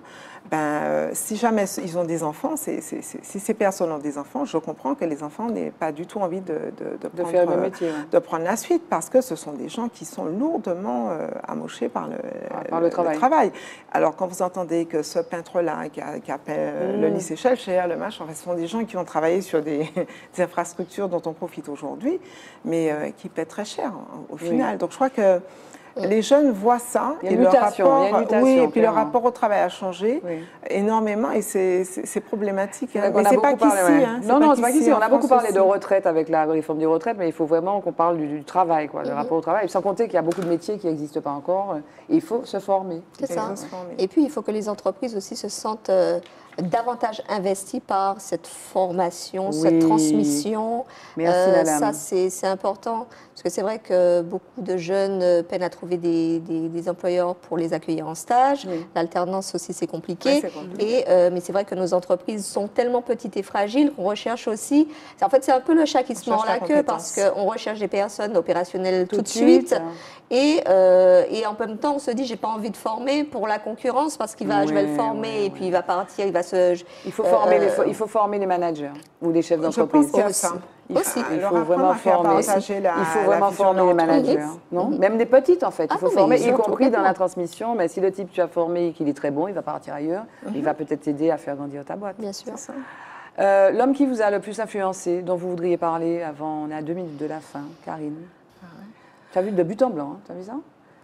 ben, euh, si jamais ils ont des enfants, c'est, c'est, c'est, si ces personnes ont des enfants, je comprends que les enfants n'aient pas du tout envie de, de, de,
de
prendre,
faire le métier, ouais.
de prendre la suite, parce que ce sont des gens qui sont lourdement euh, amochés par le,
ah, par le, travail.
le travail. Alors, quand vous entendez que ce peintre-là, qui, a, qui appelle mmh. le lycée Schellcher, le machin, enfin, ce sont des gens qui ont travaillé sur des, des infrastructures dont on profite aujourd'hui, mais euh, qui paient très cher au final. Oui. Donc, je crois que les jeunes voient ça,
il y a une et mutation,
leur rapport,
il y a une mutation,
oui, et puis
clairement.
leur rapport au travail a changé oui. énormément, et c'est, c'est, c'est problématique. Hein.
Mais c'est pas qu'ici. Ouais.
Hein,
non, non, c'est pas qu'ici. On a beaucoup parlé
aussi.
de retraite avec la réforme des retraites, mais il faut vraiment qu'on parle du, du travail, quoi, mm-hmm. le rapport au travail. Sans compter qu'il y a beaucoup de métiers qui n'existent pas encore. Et il faut se former.
C'est ça. Et puis, il faut que les entreprises aussi se sentent euh, davantage investies par cette formation, oui. cette transmission.
Merci,
euh,
madame.
Ça, c'est, c'est important. Parce que c'est vrai que beaucoup de jeunes peinent à trouver des, des, des employeurs pour les accueillir en stage. Oui. L'alternance aussi, c'est compliqué. Oui, c'est compliqué. Et, euh, mais c'est vrai que nos entreprises sont tellement petites et fragiles qu'on recherche aussi... En fait, c'est un peu le chat qui se mord la queue parce qu'on recherche des personnes opérationnelles tout, tout de suite. suite. Et, euh, et en même temps, on se dit, j'ai pas envie de former pour la concurrence parce qu'il va, oui, je vais le former oui, et puis oui. il va partir, il va se...
Il faut, euh, former les, il faut former les managers ou les chefs d'entreprise.
Je pense qu'il y a ça.
Il faut, il faut vraiment former, la, il faut vraiment former les managers, non mm-hmm. Même des petites en fait. Il faut ah, former, y compris dans la transmission. Mais si le type tu as formé et qu'il est très bon, il va partir ailleurs. Mm-hmm. Il va peut-être t'aider à faire grandir ta boîte.
Bien sûr.
Euh, l'homme qui vous a le plus influencé, dont vous voudriez parler avant, on est à deux minutes de la fin, Karine. Ah ouais. Tu as vu de but en blanc, hein, tu as vu ça?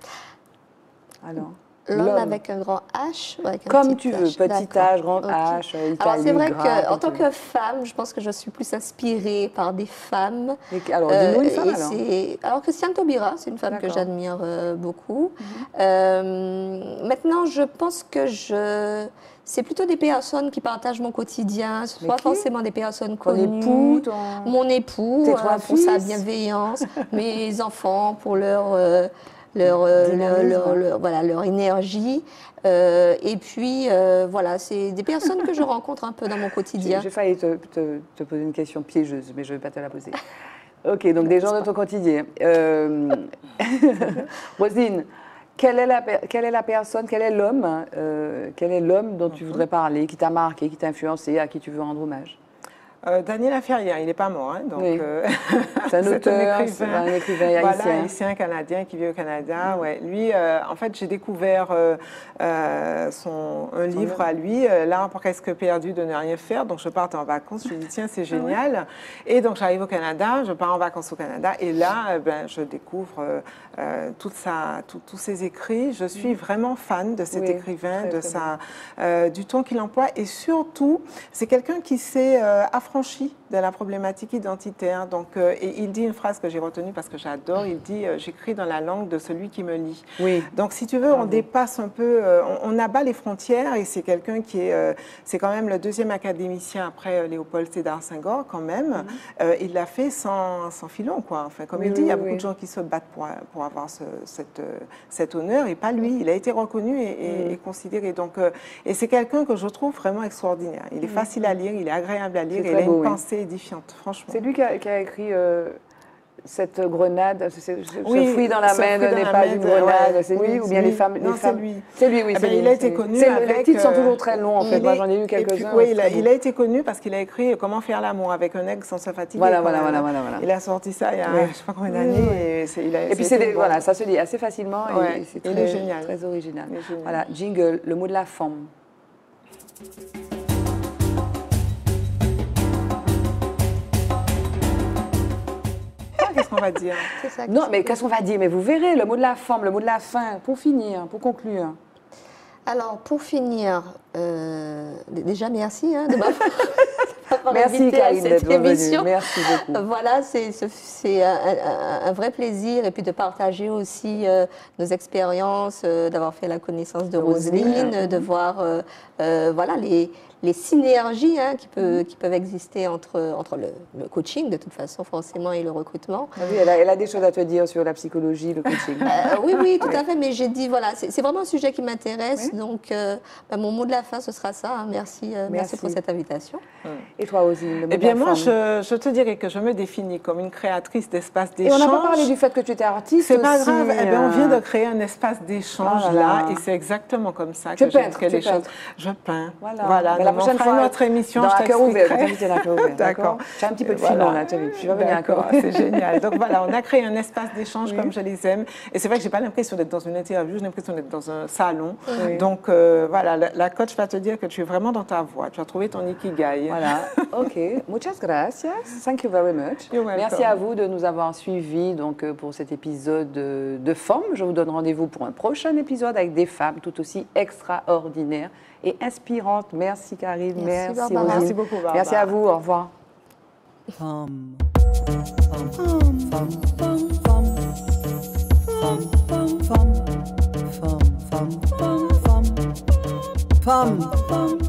Alors.
L'homme avec un grand H ou avec un
Comme
petit
tu veux,
H.
petit H, grand okay. H, Italie,
alors c'est vrai
grave,
qu'en tant que femme, je pense que je suis plus inspirée par des femmes.
Et, alors, dis-nous une femme
euh,
alors.
alors Christiane Taubira, c'est une femme D'accord. que j'admire euh, beaucoup. Mm-hmm. euh, maintenant, je pense que je... C'est plutôt des personnes qui partagent mon quotidien, ce soit forcément des personnes connues.
Ton époux, ton...
Mon époux,
tes
euh,
trois
pour
fils.
sa bienveillance, mes enfants pour leur... Euh, Leur, euh, leur, leur, leur, voilà, leur énergie. Euh, et puis, euh, voilà, c'est des personnes que je rencontre un peu dans mon quotidien.
J'ai failli te, te, te poser une question piégeuse, mais je ne vais pas te la poser. Ok, donc des gens de ton quotidien. Euh... Roselyne, quelle est, la, quelle est la personne, quel est l'homme, euh, quel est l'homme dont tu voudrais parler, qui t'a marqué, qui t'a influencé, à qui tu veux rendre hommage?
Euh, Daniel Laferrière, il n'est pas mort, hein, donc
oui.
euh,
c'est un auteur,
un écrivain,
c'est un écrivain haïtien.
Voilà, haïtien canadien qui vit au Canada. Mm. Ouais. Lui, euh, en fait, j'ai découvert euh, euh, son, un son livre nom. à lui, euh, L'art presque perdu de ne rien faire. Donc, je pars en vacances, je lui dis tiens, c'est génial. Ah ouais. Et donc, j'arrive au Canada, je pars en vacances au Canada, et là, euh, ben, je découvre euh, toute sa, tout, tous ses écrits. Je suis mm. vraiment fan de cet oui, écrivain, très, de très sa, euh, du ton qu'il emploie, et surtout, c'est quelqu'un qui s'est euh, franchi de la problématique identitaire. Donc, euh, et il dit une phrase que j'ai retenue parce que j'adore, il dit euh, « J'écris dans la langue de celui qui me lit
oui. ». Donc,
si tu veux, on dépasse un peu, euh, on, on abat les frontières, et c'est quelqu'un qui est, euh, c'est quand même le deuxième académicien après euh, Léopold Sédar Senghor, quand même. Mm-hmm. euh, il l'a fait sans, sans filon, quoi. Enfin, comme oui, il dit, oui, il y a oui. beaucoup de gens qui se battent pour, pour avoir ce, cette, euh, cet honneur, et pas lui. Il a été reconnu et, et, mm. et considéré. Donc, euh, et c'est quelqu'un que je trouve vraiment extraordinaire. Il est mm. facile à lire, il est agréable à lire, il a une pensée oui. édifiante, franchement.
C'est lui qui a, qui a écrit euh, cette grenade, ce, ce, oui, ce fruit dans la main n'est pas une grenade, ouais, c'est lui
oui,
ou bien
lui.
les femmes
Non,
c'est
lui.
C'est lui, oui.
Ah ben,
lui,
il a été connu avec...
Les titres sont toujours très longs, en fait. Moi, j'en ai eu quelques-uns.
Oui, il a, il a été connu parce qu'il a écrit « Comment faire l'amour avec un aigle sans se fatiguer ».
Voilà, voilà, voilà, voilà.
Il a sorti ça il y a oui. je ne sais pas combien d'années. Oui. Et, il a,
et puis, c'est voilà, ça se lit assez facilement
ouais.
et c'est très, génial. très original. Voilà, jingle, le mot de la femme.
Qu'est-ce qu'on va dire?
Ça, non, mais qu'est-ce qu'on va dire? Mais vous verrez, le mot de la forme, le mot de la fin, pour finir, pour conclure.
Alors, pour finir, euh, déjà merci hein, de m'avoir
merci Karine d'être
émission.
Merci beaucoup.
Voilà, c'est un, un, un vrai plaisir, et puis de partager aussi euh, nos expériences, euh, d'avoir fait la connaissance de Roselyne, hein. de voir euh, euh, voilà, les, les synergies hein, qui, peut, qui peuvent exister entre, entre le, le coaching, de toute façon, forcément, et le recrutement.
Ah oui, elle a, elle a des choses à te dire sur la psychologie, le coaching.
Euh, oui, oui, tout à fait, mais j'ai dit, voilà, c'est vraiment un sujet qui m'intéresse, oui. donc euh, bah, mon mot de la fin, ce sera ça. Hein. Merci, euh, merci. merci pour cette invitation.
Et toi aussi, le mot
Eh bien,
de la
moi,
femme.
je, je te dirais que je me définis comme une créatrice d'espace
Et
d'échange.
on n'a pas parlé du fait que tu étais artiste
C'est pas
aussi,
grave. Eh bien, on vient
euh,
de créer un espace d'échange
Oh là
là,
là.
et c'est exactement comme ça
Tu
que
peins,
j'explique
tu
les
peins.
choses. Je peins.
Voilà.
Voilà.
Mais la
Donc, on
prochaine
fera
fois,
une autre émission.
dans
je
la cœur ouvert, on
t'expliquerai.
t'invite à la cœur ouvert, d'accord. J'ai un petit peu de
Voilà.
filon là, tu as vu, tu vas venir à cœur
D'accord,
ouvert.
c'est génial. Donc voilà, on a créé un espace d'échange comme je les aime. Et c'est vrai que j'ai pas l'impression d'être dans une interview, j'ai l'impression d'être dans un salon.
Oui.
Donc euh, voilà, la, la coach va te dire que tu es vraiment dans ta voie. Tu as trouvé ton ikigai.
Voilà, ok. Muchas gracias. Thank you very much.
You're welcome.
Merci à vous de nous avoir suivis donc, euh, pour cet épisode de, de Femmes. Je vous donne rendez-vous pour un prochain épisode avec des femmes tout aussi extraordinaires et inspirantes. Merci Karine,
Merci,
merci,
Barbara.
Rosine.
Merci beaucoup, Barbara.
Merci à vous, au revoir.
Femme. Femme. Femme. Femme. Femme. Femme. Femme. Femme. Femme. Femme. Femme. Femme.